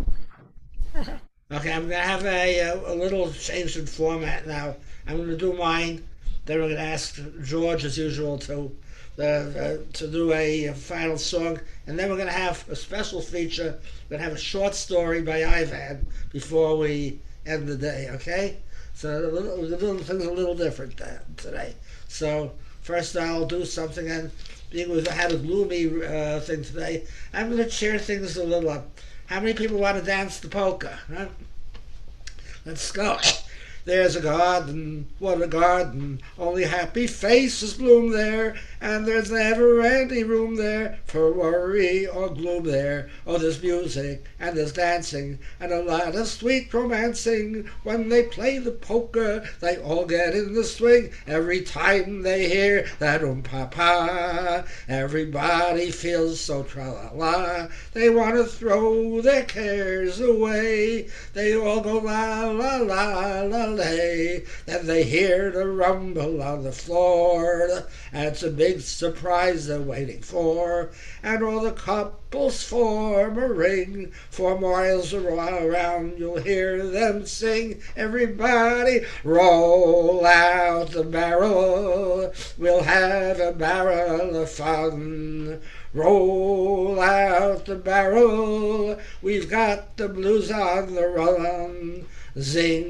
Okay, I'm going to have a little change in format now. I'm going to do mine. Then we're going to ask George, as usual, to do a final song. And then we're going to have a special feature. We're going to have a short story by Ivan before we end the day, okay? So the little things are a little different today. So first I'll do something, and being we've had a gloomy thing today, I'm going to cheer things a little up. How many people want to dance the polka? Huh? Let's go. There's a garden, what a garden, only happy faces bloom there, and there's never any room there for worry or gloom there. Oh, there's music, and there's dancing, and a lot of sweet romancing. When they play the polka, they all get in the swing. Every time they hear that pa-pa, everybody feels so tra-la-la. They want to throw their cares away. They all go la-la-la-la-la. Then they hear the rumble on the floor, and it's a big surprise they're waiting for. And all the couples form a ring. 4 miles around you'll hear them sing. Everybody roll out the barrel, we'll have a barrel of fun. Roll out the barrel, we've got the blues on the run. Zing,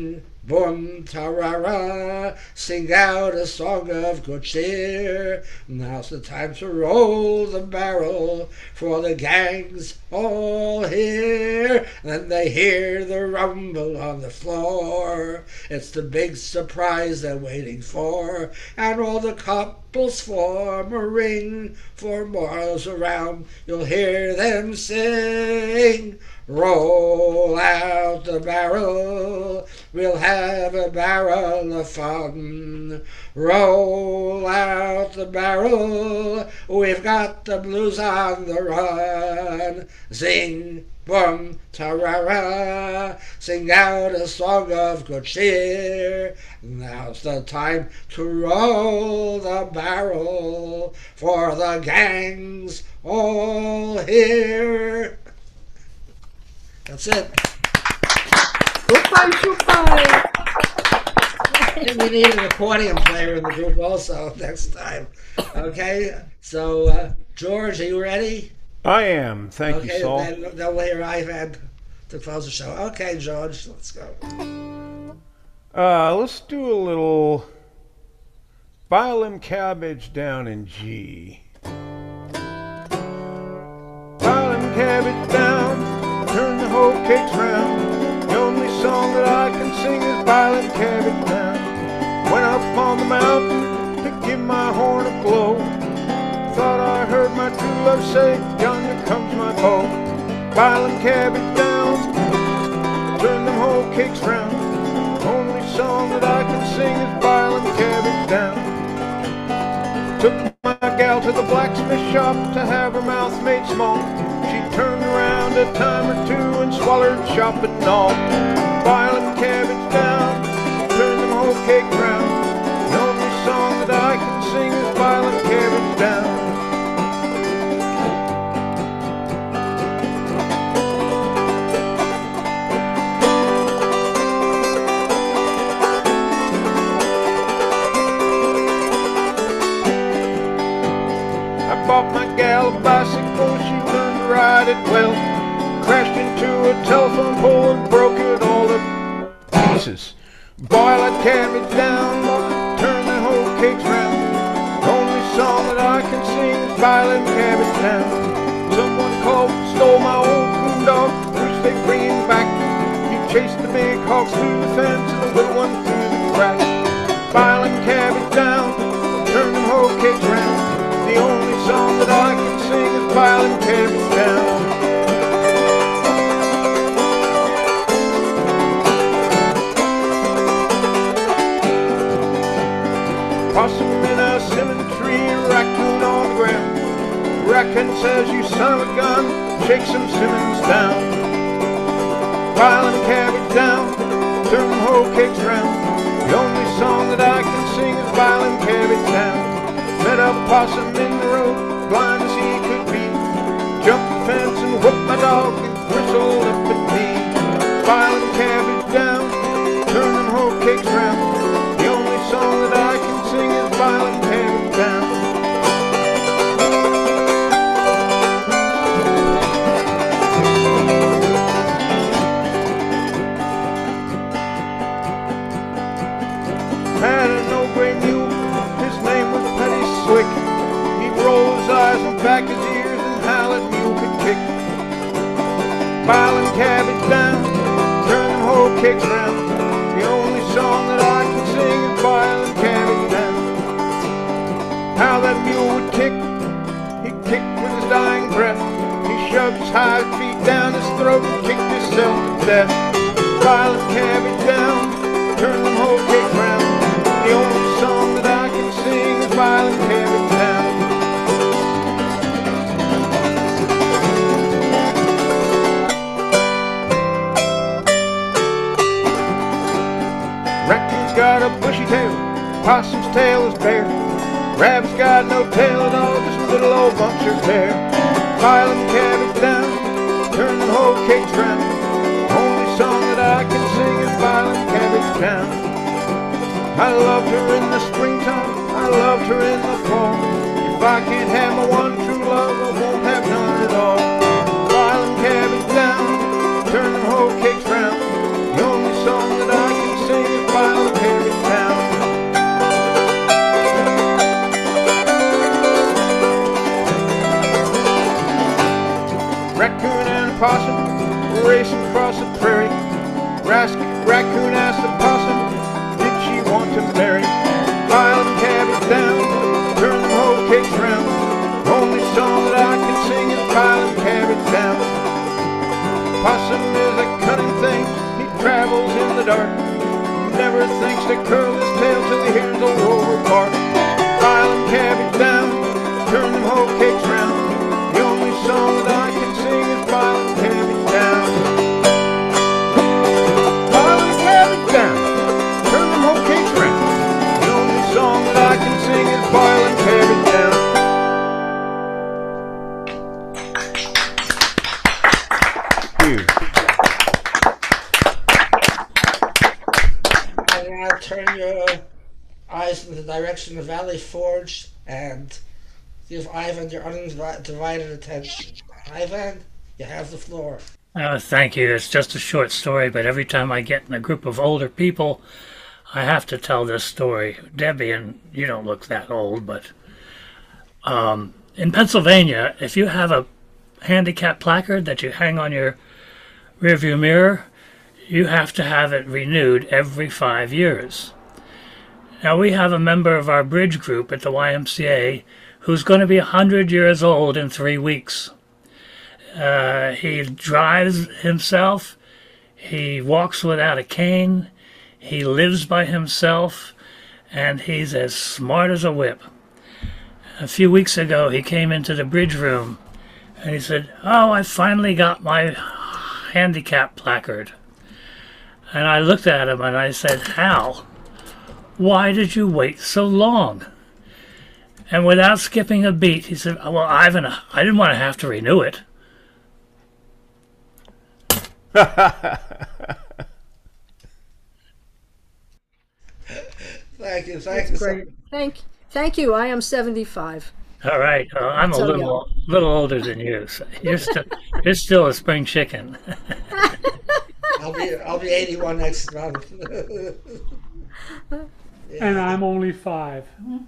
boom, ta-ra-ra, sing out a song of good cheer. Now's the time to roll the barrel, for the gang's all here. Then they hear the rumble on the floor. It's the big surprise they're waiting for, and all the couples form a ring. For miles around you'll hear them sing. Roll out the barrel, we'll have a barrel of fun. Roll out the barrel, we've got the blues on the run. Zing, boom, ta-ra-ra, sing out a song of good cheer. Now's the time to roll the barrel, for the gang's all here. That's it. Goodbye. And we need an accordion player in the group also next time. Okay, so George, are you ready? I am. Thank you, Saul. Okay, then we'll hear Ivan to close the show. Okay, George, let's go. Let's do a little violin cabbage down in G. Violin cabbage down. Turn the whole cakes round. The only song that I can sing is violin cabbage down. Went up on the mountain to give my horn a blow. Thought I heard my true love say, yonder comes my bow. Violin cabbage down. Turn them whole cakes round. Only song that I can sing is violin cabbage down. Took my gal to the blacksmith shop to have her mouth made small. She turned around a time or two and swallowed shop and all. Violin cabbage down, turn them whole cake round. The only song that I can sing is violin cabbage down. I bought my gal a bicycle, she learned to ride it well. Crashed into a telephone pole and broke it all to pieces. Boil that cabbage down, turn the whole cakes round. The only song that I can sing is violin cabbage down. Someone called, stole my old coon dog, wish they'd bring him back. He chased the big hogs through the fence and the little one through the crack. Violin cabbage down, turn the whole cakes round. The only song that I can sing is violin cabbage down. Possum in a cinnamon tree, raccoon on the ground. Raccoon says, you son of a gun, shake some Simmons down. Violin cabbage down, turn the whole cakes round. The only song that I can sing is violin cabbage down. Met a possum in the road, blind as he could be. Jumped the fence and whooped my dog and bristled up at me. Violin cabbage down, turn them whole cakes round. The only song that I can sing is violin cabbage down. Had an old gray mule, his name was Petty Slick. He'd roll his eyes and back his ears and howl that mule could kick. Violin cabbage down, turn them whole cakes round. The only song that I can sing is violin cabbage down. How that mule would kick, he'd kick with his dying breath. He shoved his hind feet down his throat and kicked himself to death. Violin cabbage down, turn them whole cakes round. The only song that I can sing is violin cabbage down. Raccoon's got a bushy tail, possum's tail is bare. Rabbit's got no tail at all, just a little old bunch of hair. Violin cabbage down, turn the whole cakes round. Only song that I can sing is violin cabbage down. I loved her in the springtime, I loved her in the fall. If I can't have my one true love, I won't have none at all. Violin cabbage down, turn the whole cakes round. The only song that I can sing is start. Never thinks to curl his tail till he hears old Rover bark. Island cabbage down, turn them whole cakes round. The only song that I can sing is Island cabbage down. Island cabbage down, turn them whole cakes round. The only song that I can sing is Island cabbage down. And now turn your eyes in the direction of Valley Forge and give Ivan your undivided attention. Ivan, you have the floor. Thank you. It's just a short story, but every time I get in a group of older people, I have to tell this story. Debbie, and you don't look that old, but in Pennsylvania, if you have a handicap placard that you hang on your rearview mirror, you have to have it renewed every 5 years. Now, we have a member of our bridge group at the YMCA who's going to be 100 years old in 3 weeks. He drives himself, he walks without a cane, he lives by himself, and he's as smart as a whip. A few weeks ago, he came into the bridge room and he said, "Oh, I finally got my handicap placard." And I looked at him and I said, "Hal, why did you wait so long?" And without skipping a beat, he said, "Well, Ivan, I didn't want to have to renew it." Thank you. That's great. Thank you. I am 75. All right, I'm a So little older than you. So you're still a spring chicken. I'll be 81 next month. And I'm only 5.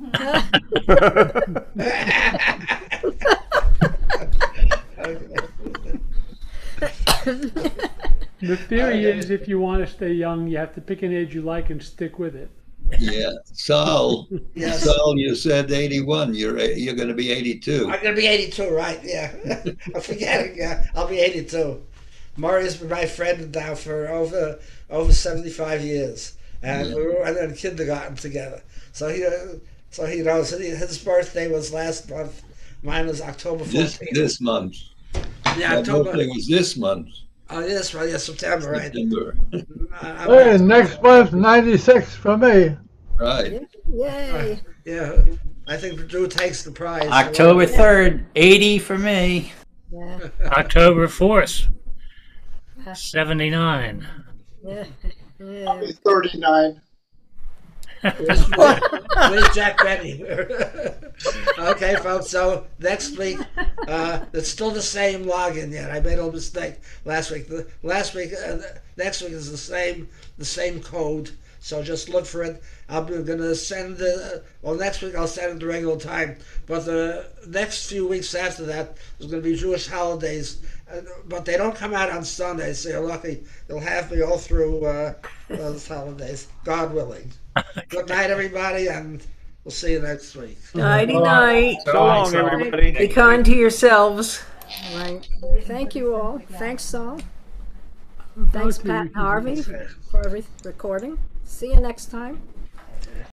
The theory is if you want to stay young, you have to pick an age you like and stick with it. Yeah, Saul. Yes. Saul, you said 81. You're going to be 82. I'm going to be 82, right? Yeah. I'm forgetting. Yeah, I'll be 82. Murray's been my friend now for over 75 years, and we were in kindergarten together. So he knows his birthday was last month. Mine was October 14th. This month. Yeah, My October. birthday was this month. Oh, yes, right. Yeah, September, right? September. Hey, next month, 96 for me. Right. Yay. Yeah, I think Drew takes the prize. October 3rd, 80 for me. Yeah. October 4th, 79. Yeah. I'll be 39. Where's Jack Benny? Okay, folks. So next week, it's still the same login yet. I made a mistake last week. Next week is the same code. So just look for it. I'm going to send next week I'll send it the regular time. But the next few weeks after that, there's going to be Jewish holidays. But they don't come out on Sundays, so you're lucky. You'll have me all through those holidays, God willing. Good night, everybody, and we'll see you next week. Nighty night. So long, everybody. Be kind to yourselves. Right. Thank you all. Thanks, Saul. Thanks, Pat and Harvey, for every recording. See you next time.